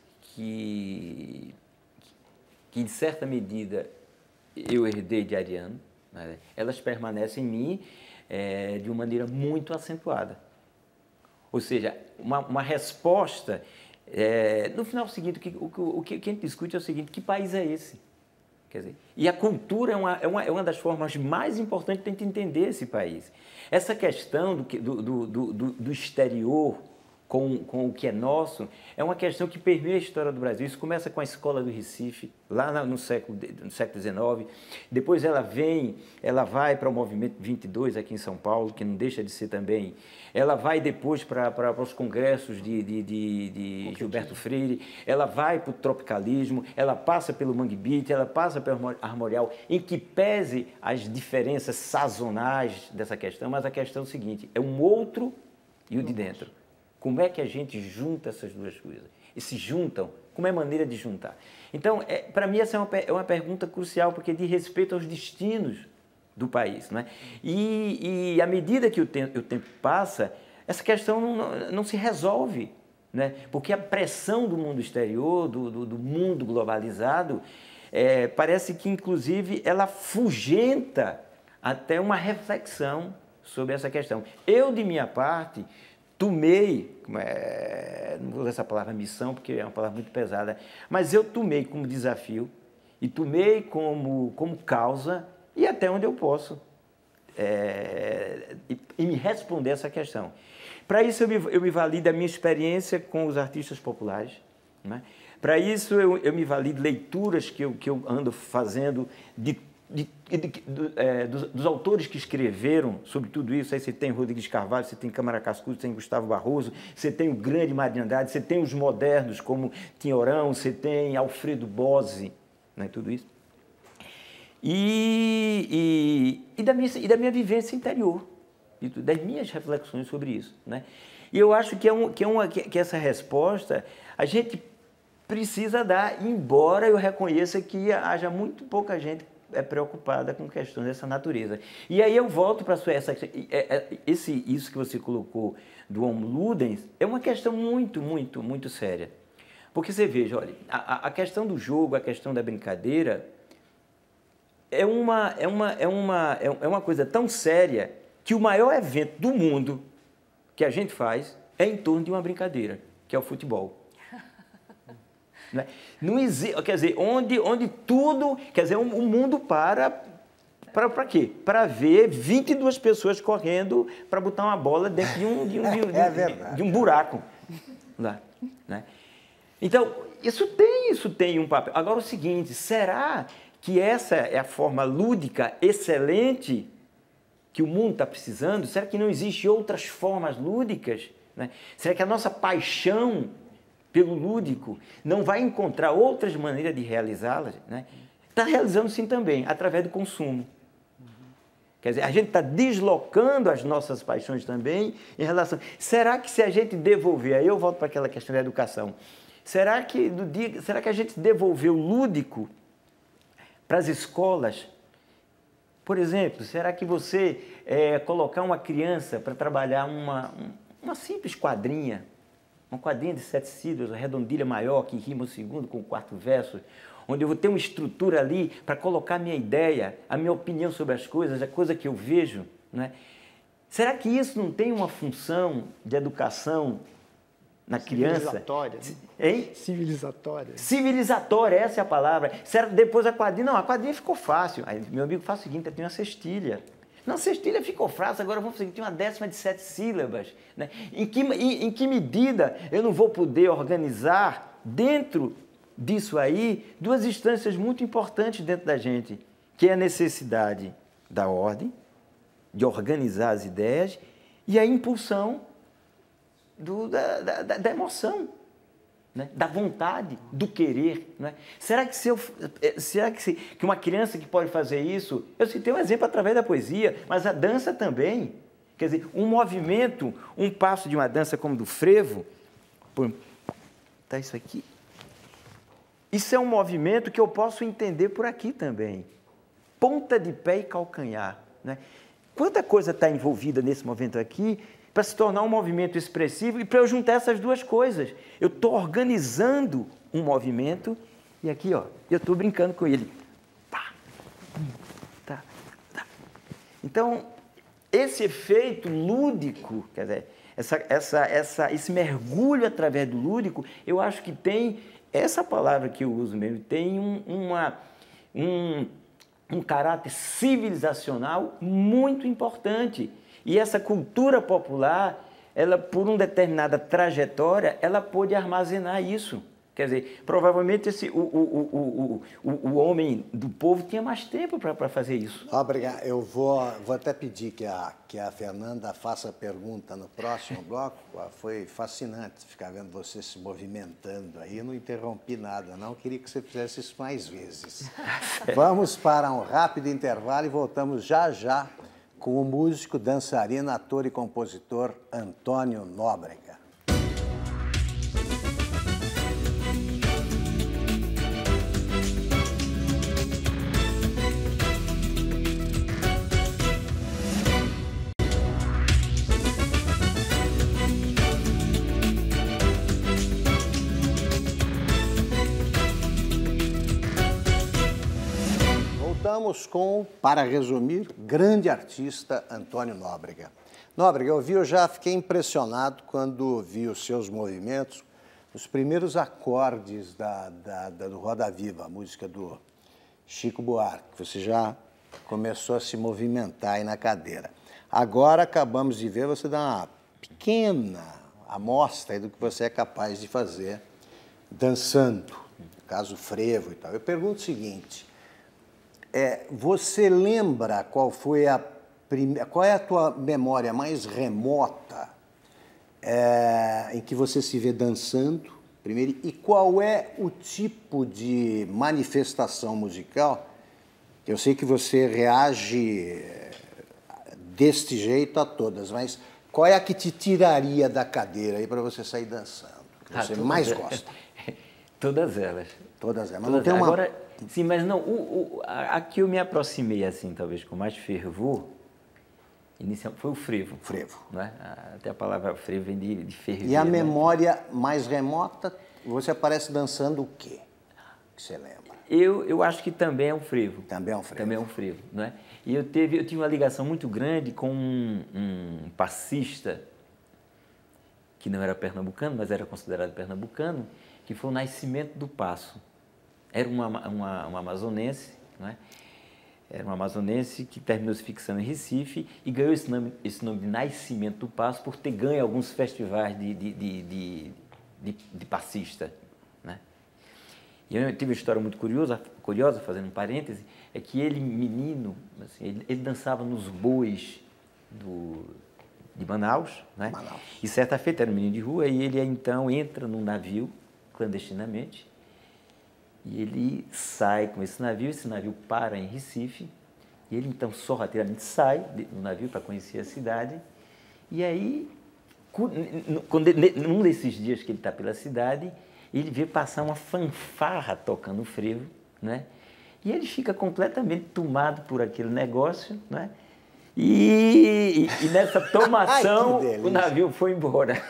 S2: que de certa medida eu herdei de Ariano, né, elas permanecem em mim de uma maneira muito acentuada. Ou seja, uma resposta, no final é o seguinte, o que a gente discute é o seguinte, que país é esse? Quer dizer, e a cultura é uma das formas mais importantes de a gente entender esse país. Essa questão do exterior com o que é nosso, é uma questão que permeia a história do Brasil. Isso começa com a Escola do Recife, lá no século XIX, depois ela vai para o Movimento 22 aqui em São Paulo, que não deixa de ser também, ela vai depois para os congressos de Gilberto Freire, ela vai para o tropicalismo, ela passa pelo Mangue Beat, ela passa pelo armorial, em que pese as diferenças sazonais dessa questão, mas a questão é o seguinte, é um outro e o de dentro. Como é que a gente junta essas duas coisas? E se juntam, como é a maneira de juntar? Então, para mim, essa é uma pergunta crucial, porque diz respeito aos destinos do país, não é? E à medida que o tempo passa, essa questão não se resolve, né? Porque a pressão do mundo exterior, do mundo globalizado, parece que, inclusive, ela afugenta até uma reflexão sobre essa questão. Eu, de minha parte, tomei, não vou usar essa palavra missão, porque é uma palavra muito pesada, mas eu tomei como desafio e tomei como causa e até onde eu posso e me responder essa questão. Para isso eu me valido da minha experiência com os artistas populares, né? Para isso eu me valido de leituras que eu ando fazendo dos autores que escreveram sobre tudo isso. Aí você tem Rodrigues Carvalho, você tem Câmara Cascudo, você tem Gustavo Barroso, você tem o grande Mário de Andrade, você tem os modernos como Tinhorão, você tem Alfredo Bose, né, tudo isso. E da minha vivência interior, e das minhas reflexões sobre isso, né? E eu acho que essa resposta a gente precisa dar, embora eu reconheça que haja muito pouca gente preocupada com questões dessa natureza. E aí eu volto para isso que você colocou do Homo Ludens, é uma questão muito, muito, muito séria. Porque você veja, olha, a questão do jogo, a questão da brincadeira, é uma coisa tão séria que o maior evento do mundo que a gente faz é em torno de uma brincadeira, que é o futebol. Não existe, quer dizer, onde tudo, quer dizer, o mundo para quê? Para ver 22 pessoas correndo para botar uma bola dentro de um buraco lá, né? Então, isso tem um papel. Agora, o seguinte, será que essa é a forma lúdica excelente que o mundo está precisando? Será que não existem outras formas lúdicas, né? Será que a nossa paixão pelo lúdico não vai encontrar outras maneiras de realizá-las, né? Está realizando sim também, através do consumo. Quer dizer, a gente está deslocando as nossas paixões também em relação... Será que se a gente devolver... Aí eu volto para aquela questão da educação. Será que a gente devolver o lúdico para as escolas? Por exemplo, será que você colocar uma criança para trabalhar uma simples quadrinha, uma quadrinha de 7 sílabas, uma redondilha maior que rima o segundo com o quarto verso, onde eu vou ter uma estrutura ali para colocar a minha ideia, a minha opinião sobre as coisas, a coisa que eu vejo, né? Será que isso não tem uma função de educação na criança?
S5: Civilizatória.
S2: Hein?
S5: Civilizatória.
S2: Civilizatória, essa é a palavra. Depois a quadrinha, não, a quadrinha ficou fácil. Aí meu amigo faz o seguinte, tem uma cestilha. Não, cestilha ficou fácil, agora vamos fazer, tem uma 10ª de 7 sílabas. Né? Em que medida eu não vou poder organizar dentro disso aí 2 instâncias muito importantes dentro da gente, que é a necessidade da ordem, de organizar as ideias, e a impulsão da emoção, né? Da vontade, do querer. Né? Será que uma criança que pode fazer isso... Eu citei um exemplo através da poesia, mas a dança também. Quer dizer, um movimento, um passo de uma dança como do frevo... Tá isso aqui. Isso é um movimento que eu posso entender por aqui também. Ponta de pé e calcanhar. Né? Quanta coisa está envolvida nesse movimento aqui para se tornar um movimento expressivo e para eu juntar essas 2 coisas. Eu estou organizando um movimento e aqui, ó, eu estou brincando com ele. Pá, tá, tá. Então, esse efeito lúdico, quer dizer, esse mergulho através do lúdico, eu acho que tem, essa palavra que eu uso mesmo, tem um caráter civilizacional muito importante. E essa cultura popular, ela, por uma determinada trajetória, ela pôde armazenar isso. Quer dizer, provavelmente o homem do povo tinha mais tempo para fazer isso.
S1: Obrigado. Eu vou até pedir que a Fernanda faça a pergunta no próximo bloco. Foi fascinante ficar vendo você se movimentando aí. Eu não interrompi nada, não. Eu queria que você fizesse isso mais vezes. Vamos para um rápido intervalo e voltamos já já com o músico, dançarino, ator e compositor Antônio Nóbrega. Voltamos com, para resumir, grande artista Antônio Nóbrega. Nóbrega, eu já fiquei impressionado quando vi os seus movimentos, os primeiros acordes do Roda Viva, a música do Chico Buarque, que você já começou a se movimentar aí na cadeira. Agora acabamos de ver você dar uma pequena amostra aí do que você é capaz de fazer dançando, no caso frevo e tal. Eu pergunto o seguinte... você lembra qual é a tua memória mais remota em que você se vê dançando, primeiro, e qual é o tipo de manifestação musical? Eu sei que você reage deste jeito a todas, mas qual é a que te tiraria da cadeira aí para você sair dançando, que você mais gosta?
S2: Todas elas.
S1: Todas elas, mas
S2: Todas
S1: não tem uma...
S2: Agora, sim, mas não, a que eu me aproximei, assim, talvez com mais fervor, inicial, foi o frevo.
S1: Frevo.
S2: Né? Até a palavra frevo vem de ferver.
S1: E a
S2: né?
S1: memória mais remota, você aparece dançando o quê? Que você lembra?
S2: Eu acho que também é um frevo.
S1: Também é um frevo.
S2: Também é um frevo, né? E eu tive uma ligação muito grande com um passista, que não era pernambucano, mas era considerado pernambucano, que foi o Nascimento do Passo. Era uma amazonense, né? Era uma amazonense que terminou se fixando em Recife e ganhou esse nome de Nascimento do Passo por ter ganho alguns festivais de passista, né? E eu tive uma história muito curiosa, fazendo um parêntese, é que ele, menino, assim, ele dançava nos bois de Manaus, né?
S1: Manaus.
S2: E certa feita era um menino de rua e ele então entra num navio clandestinamente e ele sai com esse navio para em Recife E ele, então, sorrateiramente sai do navio para conhecer a cidade. E aí, num desses dias que ele está pela cidade, ele vê passar uma fanfarra tocando frevo, né? E ele fica completamente tomado por aquele negócio, né? E nessa tomação, o navio foi embora.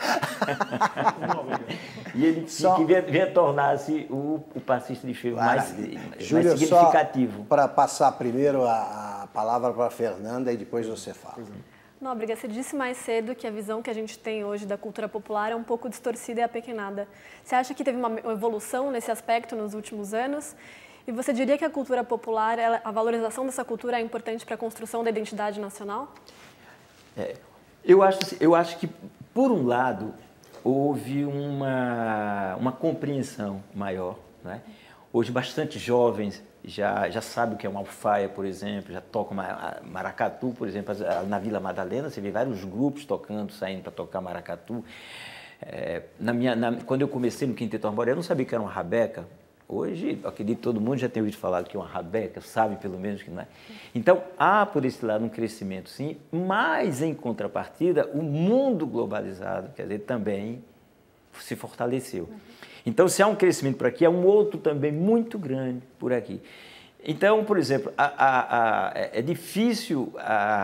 S2: E ele vinha tornar-se o passista de frevo mais significativo.
S1: Para passar primeiro a palavra para a Fernanda e depois você fala.
S7: Nóbrega, você disse mais cedo que a visão que a gente tem hoje da cultura popular é um pouco distorcida e apequenada. Você acha que teve uma evolução nesse aspecto nos últimos anos? E você diria que a cultura popular, a valorização dessa cultura é importante para a construção da identidade nacional?
S2: Eu acho que, por um lado, houve uma compreensão maior, né? Hoje, bastante jovens já sabem o que é uma alfaia, por exemplo, já tocam maracatu, por exemplo, na Vila Madalena, você vê vários grupos tocando, saindo para tocar maracatu. Quando eu comecei no Quinteto Arboreal, eu não sabia que era uma rabeca. Hoje, acredito que todo mundo já tem ouvido falar que é uma rabeca, sabe pelo menos que não é. Então, há por esse lado um crescimento, sim, mas em contrapartida, o mundo globalizado, quer dizer, também se fortaleceu. Então, se há um crescimento por aqui, há um outro também muito grande por aqui. Então, por exemplo, é difícil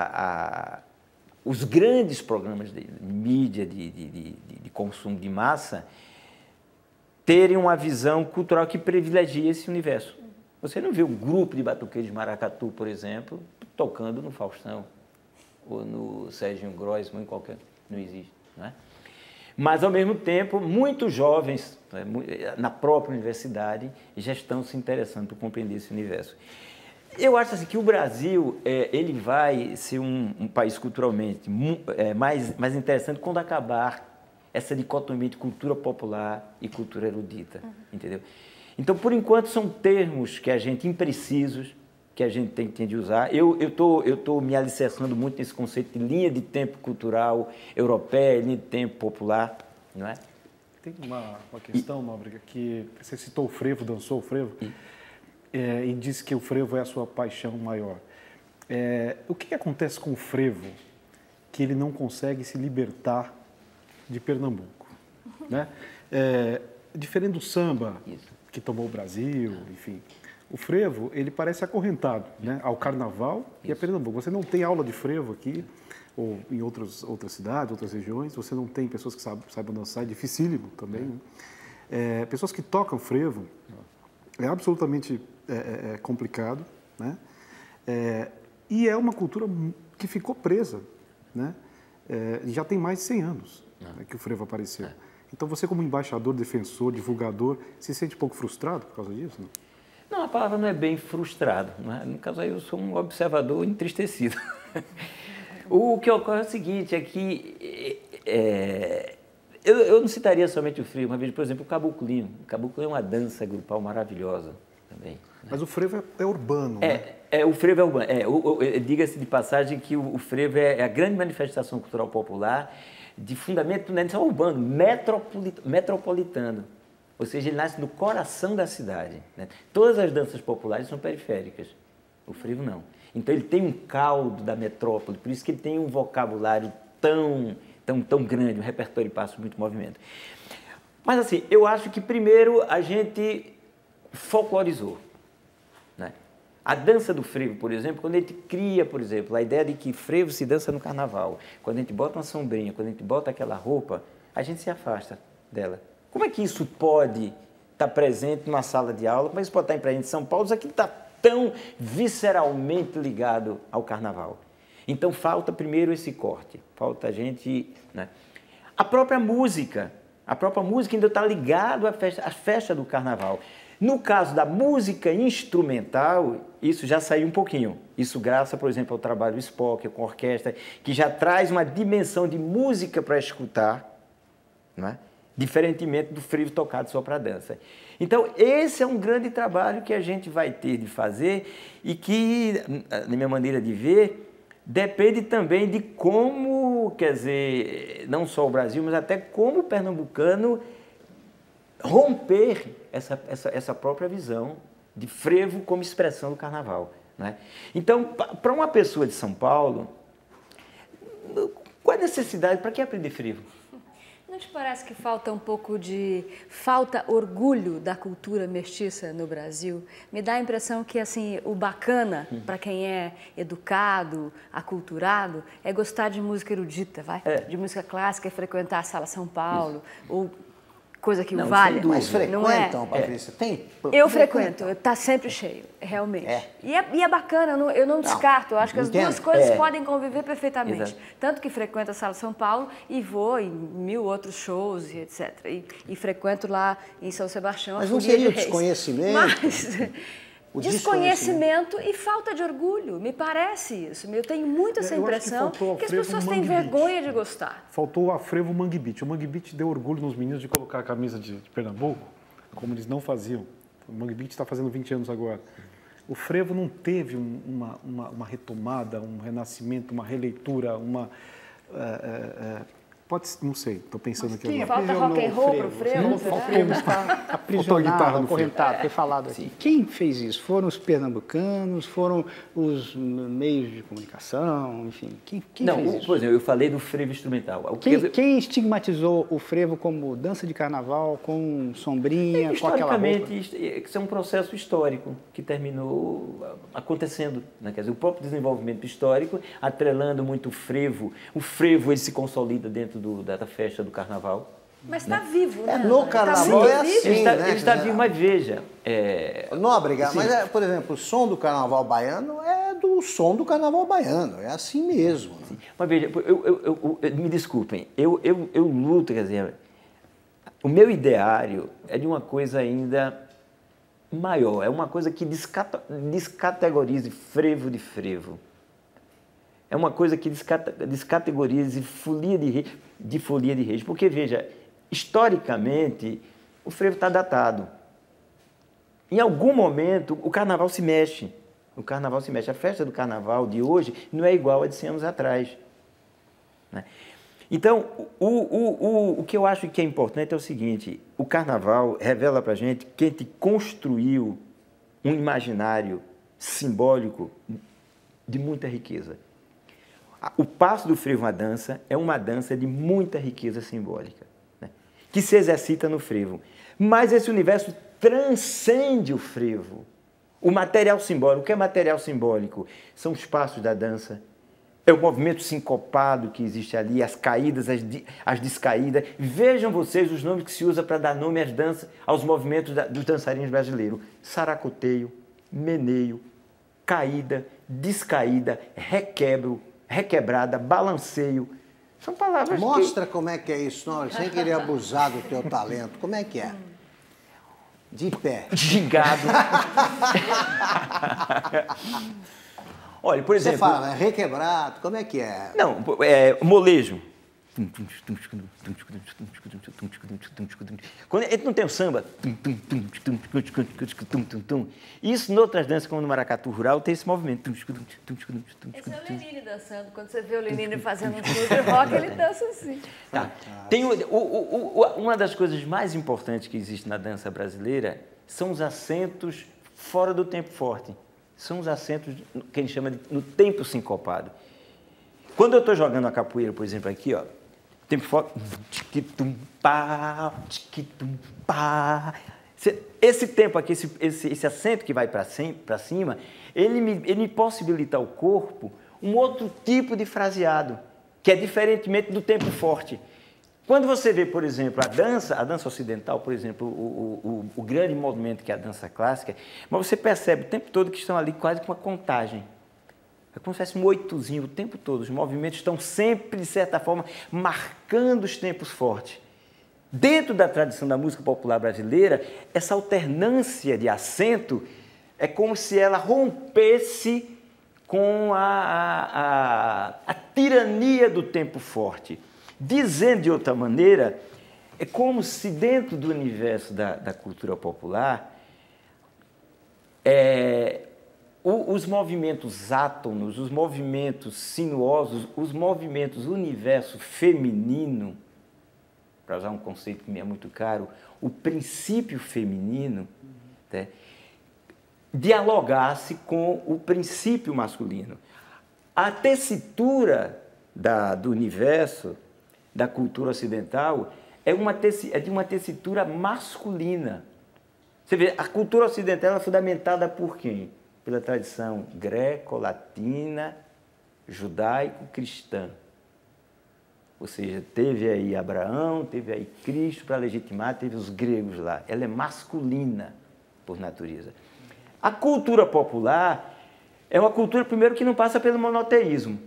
S2: os grandes programas de mídia, de consumo de massa, terem uma visão cultural que privilegia esse universo. Você não vê um grupo de batuqueiros de maracatu, por exemplo, tocando no Faustão, ou no Serginho Groisman, em qualquer... Não existe, não é? Mas, ao mesmo tempo, muitos jovens, né, na própria universidade, já estão se interessando por compreender esse universo. Eu acho assim, que o Brasil ele vai ser um país culturalmente mais interessante quando acabar essa dicotomia de cultura popular e cultura erudita, entendeu? Então, por enquanto, são termos que a gente, imprecisos, que a gente tem de usar. Eu tô me alicerçando muito nesse conceito de linha de tempo cultural europeia, linha de tempo popular, não é?
S3: Tem uma questão, Nóbrega, que você citou o frevo, dançou o frevo, e disse que o frevo é a sua paixão maior. O que acontece com o frevo que ele não consegue se libertar de Pernambuco, né? Diferente do samba, que tomou o Brasil, enfim, o frevo, ele parece acorrentado, né, ao carnaval e a Pernambuco. Você não tem aula de frevo aqui, ou em outras cidades, outras regiões, você não tem pessoas que saibam dançar, é dificílimo também, né? Pessoas que tocam frevo, é absolutamente complicado, né? E é uma cultura que ficou presa, né? Já tem mais de 100 anos que o frevo apareceu. Então, você como embaixador, defensor, divulgador, se sente um pouco frustrado por causa disso?
S2: Não, a palavra não é bem frustrado, né? No caso aí eu sou um observador entristecido. O que ocorre é o seguinte, é que eu não citaria somente o frevo, mas, por exemplo, o caboclinho. O caboclinho é uma dança grupal maravilhosa também. Né?
S3: Mas o frevo é urbano, né?
S2: O frevo é urbano. Diga-se de passagem que o frevo é a grande manifestação cultural popular de fundamento não é só urbano, metropolitano. Ou seja, ele nasce no coração da cidade, né? Todas as danças populares são periféricas, o frevo não. Então ele tem um caldo da metrópole, por isso que ele tem um vocabulário tão grande, um repertório de passo, muito movimento. Mas assim, eu acho que primeiro a gente folclorizou, né? A dança do frevo, por exemplo, quando a gente cria, por exemplo, a ideia de que frevo se dança no carnaval, quando a gente bota uma sombrinha, quando a gente bota aquela roupa, a gente se afasta dela. Como é que isso pode estar presente numa sala de aula? Como é que isso pode estar presente em São Paulo? Isso aqui está tão visceralmente ligado ao carnaval. Então, falta primeiro esse corte. Falta a gente... né? A própria música ainda está ligada à festa do carnaval. No caso da música instrumental, isso já saiu um pouquinho. Isso graças, por exemplo, ao trabalho do Spock, com a orquestra, que já traz uma dimensão de música para escutar, né? Diferentemente do frevo tocado só para dança. Então, esse é um grande trabalho que a gente vai ter de fazer e que, na minha maneira de ver, depende também de como, quer dizer, não só o Brasil, mas até como o pernambucano romper essa própria visão de frevo como expressão do carnaval, né? Então, para uma pessoa de São Paulo, qual a necessidade? Para que aprender frevo?
S4: Não te parece que falta um pouco falta orgulho da cultura mestiça no Brasil? Me dá a impressão que assim, o bacana para quem é educado, aculturado, é gostar de música erudita, de música clássica, e frequentar a Sala São Paulo, ou coisa que
S2: Não,
S4: valha.
S1: Mas frequentam,
S4: não é?
S1: Patrícia? Tem?
S4: Eu frequento, está sempre cheio, realmente. E é bacana, eu não descarto, eu acho que as duas coisas podem conviver perfeitamente.
S2: Exato.
S4: Tanto que frequento a Sala São Paulo e vou em 1000 outros shows e etc. E frequento lá em São Sebastião.
S1: Mas não seria o desconhecimento?
S4: Mas, desconhecimento e falta de orgulho, me parece isso. Eu tenho muito essa impressão que as pessoas têm vergonha de gostar.
S3: Faltou o frevo Mangue Beat. O Mangue Beat deu orgulho nos meninos de colocar a camisa de Pernambuco, como eles não faziam. O Mangue Beat está fazendo 20 anos agora. O frevo não teve uma retomada, um renascimento, uma releitura, não sei, estou pensando aqui agora.
S4: Falta rock and roll para o frevo?
S5: O frevo está aprisionado, acorrentado, ter falado aqui. Quem fez isso? Foram os pernambucanos? Foram os meios de comunicação? Enfim, quem fez isso?
S2: Por exemplo, eu falei do frevo instrumental.
S5: Quem estigmatizou o frevo como dança de carnaval, com sombrinha, com aquela roupa?
S2: Historicamente, isso é um processo histórico que terminou acontecendo, né? Quer dizer, o próprio desenvolvimento histórico, atrelando muito o frevo ele se consolida dentro da festa do carnaval.
S4: Mas está vivo, né?
S1: No carnaval é assim,
S2: ele está vivo, mas veja...
S1: Nóbrega, mas, por exemplo, o som do carnaval baiano é do som do carnaval baiano, é assim mesmo. Né?
S2: Mas veja, me desculpem, eu luto, quer dizer, o meu ideário é de uma coisa ainda maior, é uma coisa que descategorize frevo de frevo. É uma coisa que descategorize folia de reis. Porque, veja, historicamente, o frevo está datado. Em algum momento, o carnaval se mexe. A festa do carnaval de hoje não é igual a de 100 anos atrás. Né? Então, o que eu acho que é importante é o seguinte: o carnaval revela para a gente que a gente construiu um imaginário simbólico de muita riqueza. O passo do frevo à dança é uma dança de muita riqueza simbólica, né? Que se exercita no frevo. Mas esse universo transcende o frevo. O material simbólico. O que é material simbólico? São os passos da dança, é o movimento sincopado que existe ali, as caídas, as descaídas. Vejam vocês os nomes que se usa para dar nome às danças, aos movimentos dos dançarinos brasileiros: saracoteio, meneio, caída, descaída, requebrada, balanceio. São palavras
S1: Mostra como é que é isso, não, sem querer abusar do teu talento. Como é que é? De pé.
S2: Gingado. Olha, por exemplo...
S1: Você fala, é requebrado, como é que é?
S2: Não, molejo. Quando a gente não tem o samba, isso em outras danças, como no maracatu rural, tem esse movimento.
S4: Esse é o Lenine dançando. Quando você vê o Lenine fazendo um show de rock, ele dança assim.
S2: Tá. Tem uma das coisas mais importantes que existe na dança brasileira são os acentos fora do tempo forte. São os acentos que a gente chama de no tempo sincopado. Quando eu estou jogando a capoeira, por exemplo, aqui, ó, tempo forte, tiquitum, pá, tiquitum, pá. Esse tempo aqui, esse acento que vai para cima, ele me possibilita ao corpo um outro tipo de fraseado, que é diferentemente do tempo forte. Quando você vê, por exemplo, a dança ocidental, por exemplo, o grande movimento que é a dança clássica, mas você percebe o tempo todo que estão ali quase com uma contagem. É como se fosse um oitozinho o tempo todo. Os movimentos estão sempre, de certa forma, marcando os tempos fortes. Dentro da tradição da música popular brasileira, essa alternância de acento é como se ela rompesse com a tirania do tempo forte. Dizendo de outra maneira, é como se dentro do universo da cultura popular, os movimentos átonos, os movimentos sinuosos, os movimentos universo feminino, para usar um conceito que me é muito caro, o princípio feminino, né, dialogasse com o princípio masculino. A tessitura do universo, da cultura ocidental, é de uma tessitura masculina. Você vê, a cultura ocidental é fundamentada por quem? Pela tradição greco-latina, judaico-cristã. Ou seja, teve aí Abraão, teve aí Cristo para legitimar, teve os gregos lá. Ela é masculina por natureza. A cultura popular é uma cultura, primeiro, que não passa pelo monoteísmo.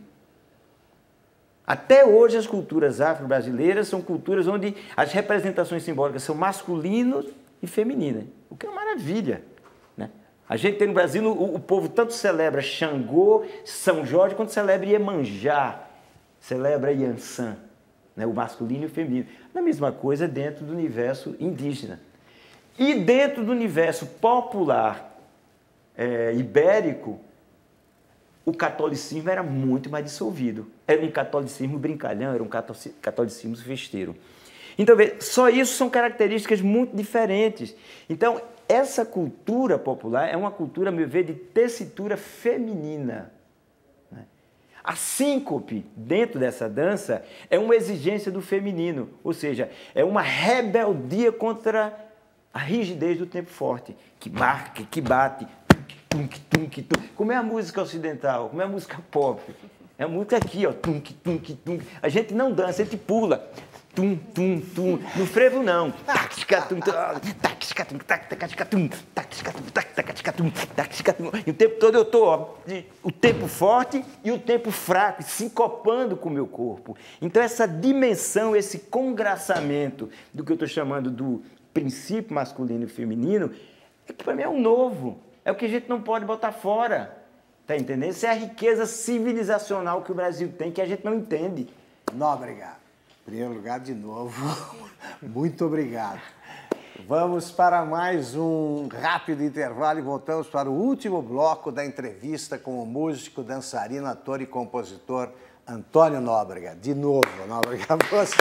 S2: Até hoje, as culturas afro-brasileiras são culturas onde as representações simbólicas são masculinas e femininas, o que é uma maravilha, né? A gente tem no Brasil, o povo tanto celebra Xangô, São Jorge, quanto celebra Iemanjá, celebra Iansã, né? O masculino e o feminino. A mesma coisa dentro do universo indígena. E dentro do universo popular ibérico, o catolicismo era muito mais dissolvido. Era um catolicismo brincalhão, era um catolicismo festeiro. Então, só isso são características muito diferentes. Então, essa cultura popular é uma cultura, a meu ver, de tessitura feminina. A síncope, dentro dessa dança, é uma exigência do feminino, ou seja, é uma rebeldia contra a rigidez do tempo forte, que marca, que bate, como é a música ocidental, como é a música pop. É a música aqui, ó, a gente não dança, a gente pula. No frevo não. E o tempo todo eu estou, o tempo forte e o tempo fraco, sincopando com o meu corpo. Então essa dimensão, esse congraçamento do que eu estou chamando do princípio masculino e feminino, é que para mim é um novo. É o que a gente não pode botar fora. Está entendendo? Essa é a riqueza civilizacional que o Brasil tem, que a gente não entende.
S1: Nóbrega, em primeiro lugar, de novo, muito obrigado. Vamos para mais um rápido intervalo e voltamos para o último bloco da entrevista com o músico, dançarino, ator e compositor Antônio Nóbrega. De novo, Nóbrega, você.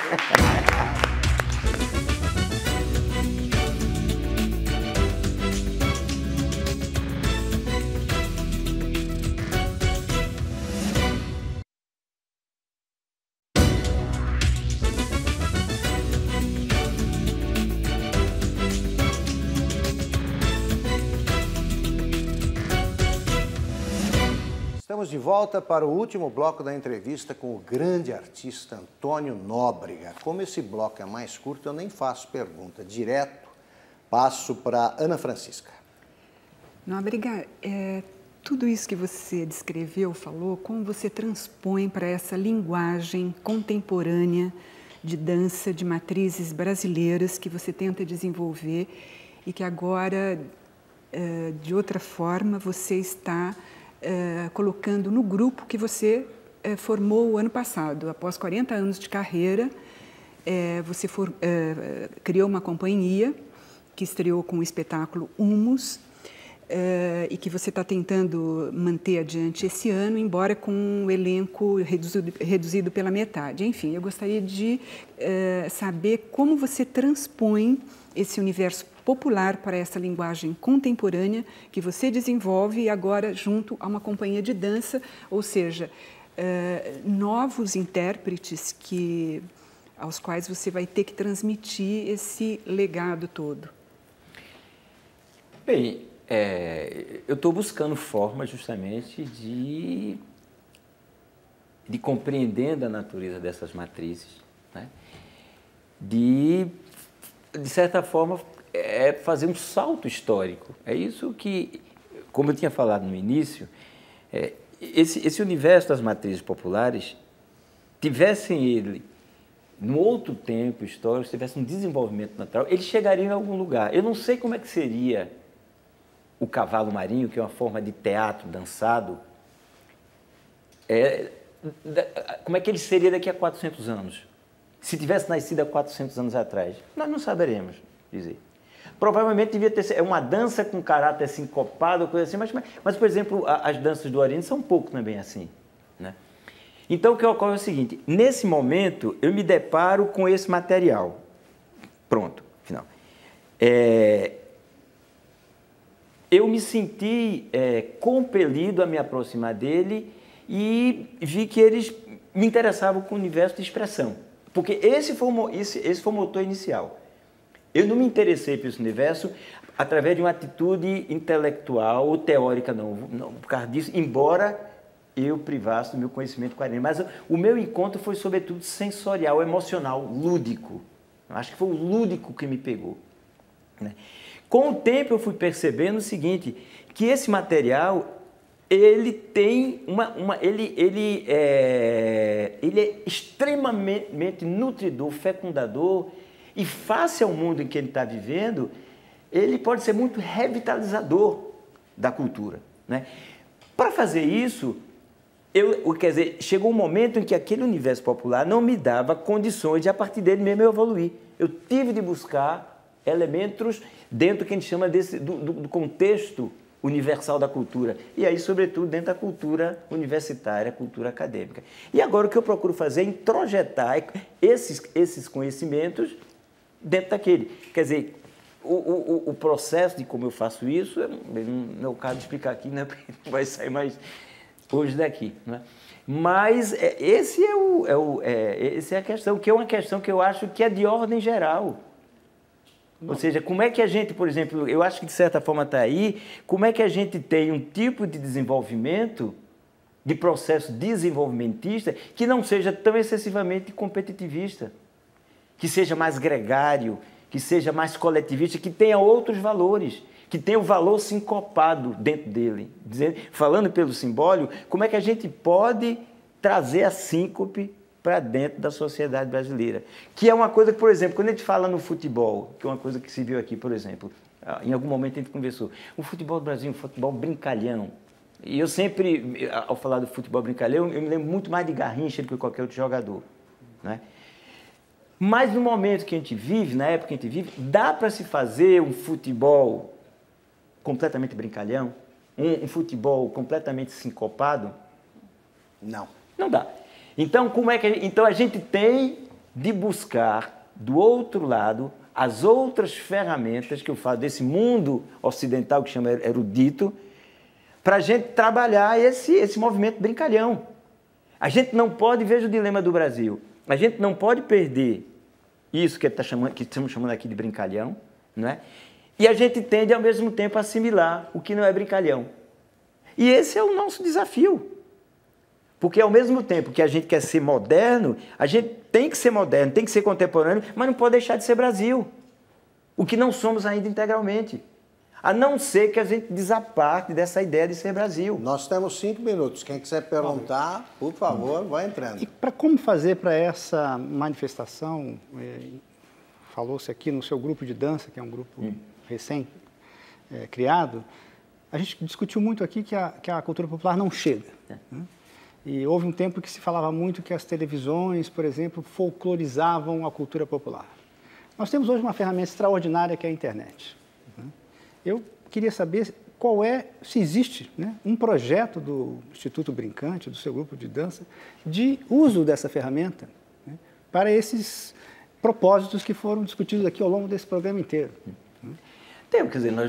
S1: Estamos de volta para o último bloco da entrevista com o grande artista Antônio Nóbrega. Como esse bloco é mais curto, eu nem faço pergunta, direto passo para Ana Francisca.
S6: Nóbrega, tudo isso que você descreveu, falou, como você transpõe para essa linguagem contemporânea de dança, de matrizes brasileiras que você tenta desenvolver e que agora, de outra forma, você está colocando no grupo que você formou o ano passado. Após 40 anos de carreira, você criou uma companhia que estreou com o espetáculo Humus e que você está tentando manter adiante esse ano, embora com um elenco reduzido pela metade. Enfim, eu gostaria de saber como você transpõe esse universo popular para essa linguagem contemporânea que você desenvolve e agora junto a uma companhia de dança, ou seja, novos intérpretes aos quais você vai ter que transmitir esse legado todo.
S2: Bem, eu estou buscando formas justamente de compreendendo a natureza dessas matrizes, né? De certa forma, fazer um salto histórico. É isso que, como eu tinha falado no início, esse universo das matrizes populares, tivessem ele, num outro tempo histórico, se tivesse um desenvolvimento natural, eles chegariam em algum lugar. Eu não sei como é que seria o cavalo marinho, que é uma forma de teatro dançado, como é que ele seria daqui a 400 anos? Se tivesse nascido há 400 anos atrás, nós não saberemos dizer. Provavelmente devia ter uma dança com caráter sincopado, coisa assim, mas, por exemplo, as danças do Oriente são um pouco também assim, né? Então, o que ocorre é o seguinte, nesse momento, eu me deparo com esse material. Pronto, final. eu me senti compelido a me aproximar dele e vi que eles me interessavam com o universo de expressão. Porque esse foi o motor inicial. Eu não me interessei por esse universo através de uma atitude intelectual ou teórica, não por causa disso, embora eu privasse do meu conhecimento com a Irene. Mas o meu encontro foi, sobretudo, sensorial, emocional, lúdico. Eu acho que foi o lúdico que me pegou, né? Com o tempo eu fui percebendo o seguinte, que esse material, ele tem ele é extremamente nutridor, fecundador, e face ao mundo em que ele está vivendo, ele pode ser muito revitalizador da cultura, né? Para fazer isso, quer dizer, chegou um momento em que aquele universo popular não me dava condições de, a partir dele mesmo, eu evoluir. Eu tive de buscar elementos dentro do que a gente chama do contexto universal da cultura. E aí, sobretudo, dentro da cultura universitária, cultura acadêmica. E agora o que eu procuro fazer é introjetar esses conhecimentos dentro daquele. Quer dizer, o processo de como eu faço isso, não é o caso de explicar aqui, né? Porque não vai sair mais hoje daqui, né? Mas essa é a questão, que é uma questão que eu acho que é de ordem geral. Ou seja, como é que a gente, por exemplo, eu acho que de certa forma está aí, como é que a gente tem um tipo de desenvolvimento, de processo desenvolvimentista, que não seja tão excessivamente competitivista, que seja mais gregário, que seja mais coletivista, que tenha outros valores, que tenha o valor sincopado dentro dele. Falando pelo simbólico, como é que a gente pode trazer a síncope para dentro da sociedade brasileira. Que é uma coisa que, por exemplo, quando a gente fala no futebol, que é uma coisa que se viu aqui, por exemplo, em algum momento a gente conversou, o futebol do Brasil é um futebol brincalhão. E eu sempre, ao falar do futebol brincalhão, eu me lembro muito mais de Garrincha do que qualquer outro jogador, né? Mas no momento que a gente vive, na época que a gente vive, dá para se fazer um futebol completamente brincalhão? Um futebol completamente sincopado?
S1: Não.
S2: Não dá. Então, então a gente tem de buscar, do outro lado, as outras ferramentas que eu falo desse mundo ocidental que chama erudito, para a gente trabalhar esse movimento brincalhão. A gente não pode, veja o dilema do Brasil, a gente não pode perder isso que estamos chamando aqui de brincalhão, não é? E a gente tende, ao mesmo tempo, a assimilar o que não é brincalhão. E esse é o nosso desafio. Porque, ao mesmo tempo que a gente quer ser moderno, a gente tem que ser moderno, tem que ser contemporâneo, mas não pode deixar de ser Brasil. O que não somos ainda integralmente. A não ser que a gente desaparte dessa ideia de ser Brasil.
S1: Nós temos 5 minutos. Quem quiser perguntar, por favor, vai entrando.
S5: E para como fazer para essa manifestação, falou-se aqui no seu grupo de dança, que é um grupo recém-criado, a gente discutiu muito aqui que a cultura popular não chega, né? E houve um tempo que se falava muito que as televisões, por exemplo, folclorizavam a cultura popular. Nós temos hoje uma ferramenta extraordinária que é a internet. Eu queria saber se existe, né, um projeto do Instituto Brincante, do seu grupo de dança, de uso dessa ferramenta, né, para esses propósitos que foram discutidos aqui ao longo desse programa inteiro.
S2: Tem, quer dizer,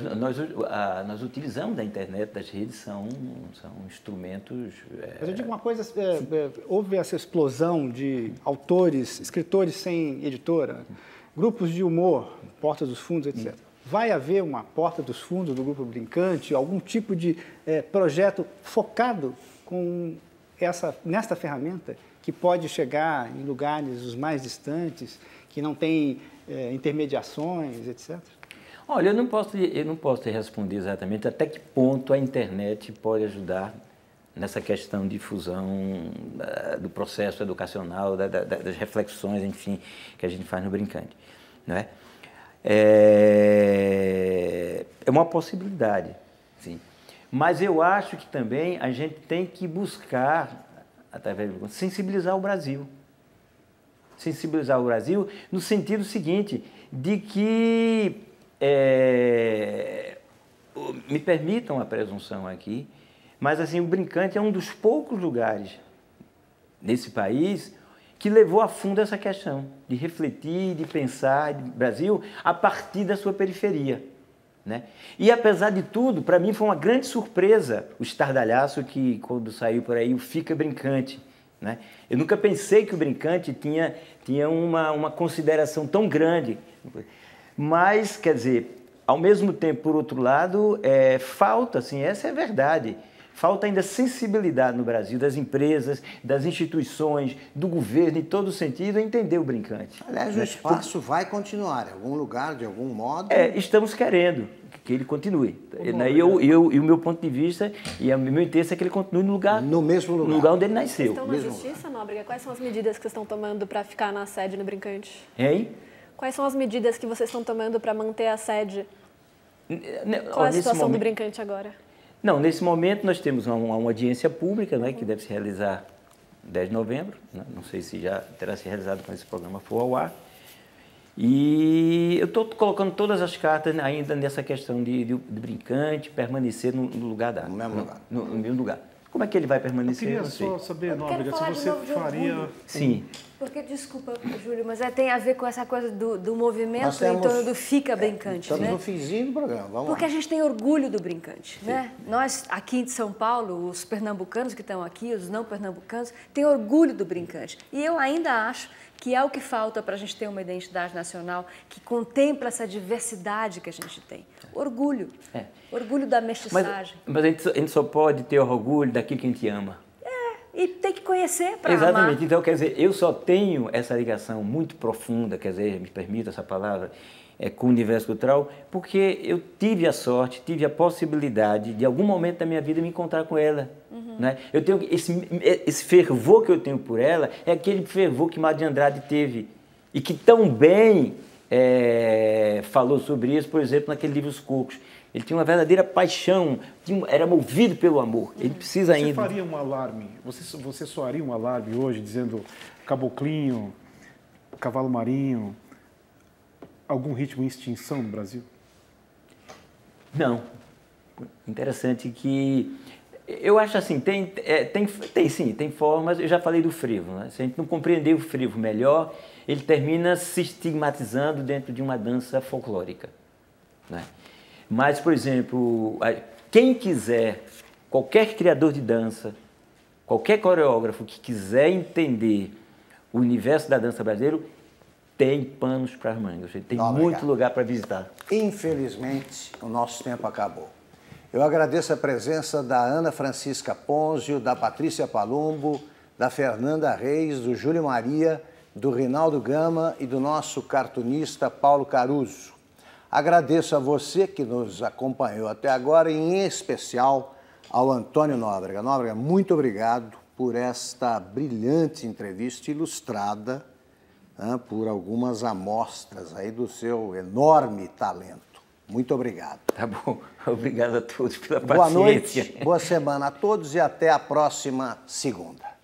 S2: nós utilizamos a internet, das redes, são instrumentos...
S5: Mas eu digo uma coisa, houve essa explosão de autores, escritores sem editora, grupos de humor, Porta dos Fundos, etc. Vai haver uma Porta dos Fundos do Grupo Brincante, algum tipo de projeto focado nesta ferramenta que pode chegar em lugares os mais distantes, que não tem intermediações, etc.?
S2: Olha, eu não posso te responder exatamente até que ponto a internet pode ajudar nessa questão de difusão do processo educacional, das reflexões, enfim, que a gente faz no Brincante, não é? É uma possibilidade, sim. Mas eu acho que também a gente tem que buscar, através do sensibilizar o Brasil. Sensibilizar o Brasil no sentido seguinte, de que me permitam a presunção aqui, mas assim, o Brincante é um dos poucos lugares nesse país que levou a fundo essa questão de refletir, de pensar, de Brasil, a partir da sua periferia. né? E, apesar de tudo, para mim foi uma grande surpresa o estardalhaço que, quando saiu por aí, o Fica Brincante, né? Eu nunca pensei que o Brincante tinha uma consideração tão grande. Mas, quer dizer, ao mesmo tempo, por outro lado, falta, assim, essa é a verdade, falta ainda sensibilidade no Brasil, das empresas, das instituições, do governo, em todo sentido, a entender o Brincante.
S1: Aliás, o espaço vai continuar, em algum lugar, de algum modo.
S2: Estamos querendo que ele continue. E o meu ponto de vista, e o meu interesse é que ele continue no mesmo lugar. No lugar onde ele nasceu.
S7: Vocês estão na Justiça, Nóbrega? Quais são as medidas que vocês estão tomando para ficar na sede no Brincante?
S2: Hein?
S7: Quais são as medidas que vocês estão tomando para manter a sede? Qual é a situação do Brincante agora?
S2: Não, nesse momento nós temos uma audiência pública, né, que deve se realizar 10 de novembro, né? Não sei se já terá se realizado quando esse programa for ao ar. E eu estou colocando todas as cartas ainda nessa questão de Brincante permanecer no lugar da...
S1: No mesmo lugar.
S2: No mesmo lugar. Como é que ele vai permanecer?
S3: Eu queria só saber, Nóbrega, se você faria...
S2: Sim.
S4: Porque, desculpa, Júlio, mas tem a ver com essa coisa do movimento em torno do Fica Brincante,
S1: estamos
S4: né?
S1: no finzinho do programa, vamos
S4: Porque
S1: lá.
S4: a gente tem orgulho do Brincante, né? Nós, aqui de São Paulo, os pernambucanos que estão aqui, os não pernambucanos, têm orgulho do Brincante. E eu ainda acho que é o que falta para a gente ter uma identidade nacional que contempla essa diversidade que a gente tem. Orgulho. Orgulho da mestiçagem.
S2: Mas a gente só pode ter orgulho daquilo que a gente ama.
S4: E tem que conhecer para amar.
S2: Exatamente. Então, quer dizer, eu só tenho essa ligação muito profunda, quer dizer, me permita essa palavra, com o universo cultural, porque eu tive a sorte, tive a possibilidade de, em algum momento da minha vida, me encontrar com ela. Né? Eu tenho esse fervor que eu tenho por ela, é aquele fervor que Mário de Andrade teve e que tão bem falou sobre isso, por exemplo, naquele livro Os Cocos. Ele tinha uma verdadeira paixão, era movido pelo amor. Ele precisa ainda...
S3: Você faria um alarme, você soaria um alarme hoje dizendo caboclinho, cavalo marinho, algum ritmo em extinção no Brasil?
S2: Não. Interessante que... Eu acho assim, tem formas, eu já falei do frevo, né? Se a gente não compreender o frevo melhor, ele termina se estigmatizando dentro de uma dança folclórica, né? Mas, por exemplo, quem quiser, qualquer criador de dança, qualquer coreógrafo que quiser entender o universo da dança brasileira, tem panos para as mangas, tem muito lugar para visitar.
S1: Infelizmente, o nosso tempo acabou. Eu agradeço a presença da Ana Francisca Ponzio, da Patrícia Palumbo, da Fernanda Reis, do Júlio Maria, do Rinaldo Gama e do nosso cartunista Paulo Caruso. Agradeço a você que nos acompanhou até agora, e em especial ao Antônio Nóbrega. Nóbrega, muito obrigado por esta brilhante entrevista ilustrada, né, por algumas amostras aí do seu enorme talento. Muito obrigado.
S2: Tá bom. Obrigado a todos pela paciência.
S1: Boa noite, boa semana a todos e até a próxima segunda.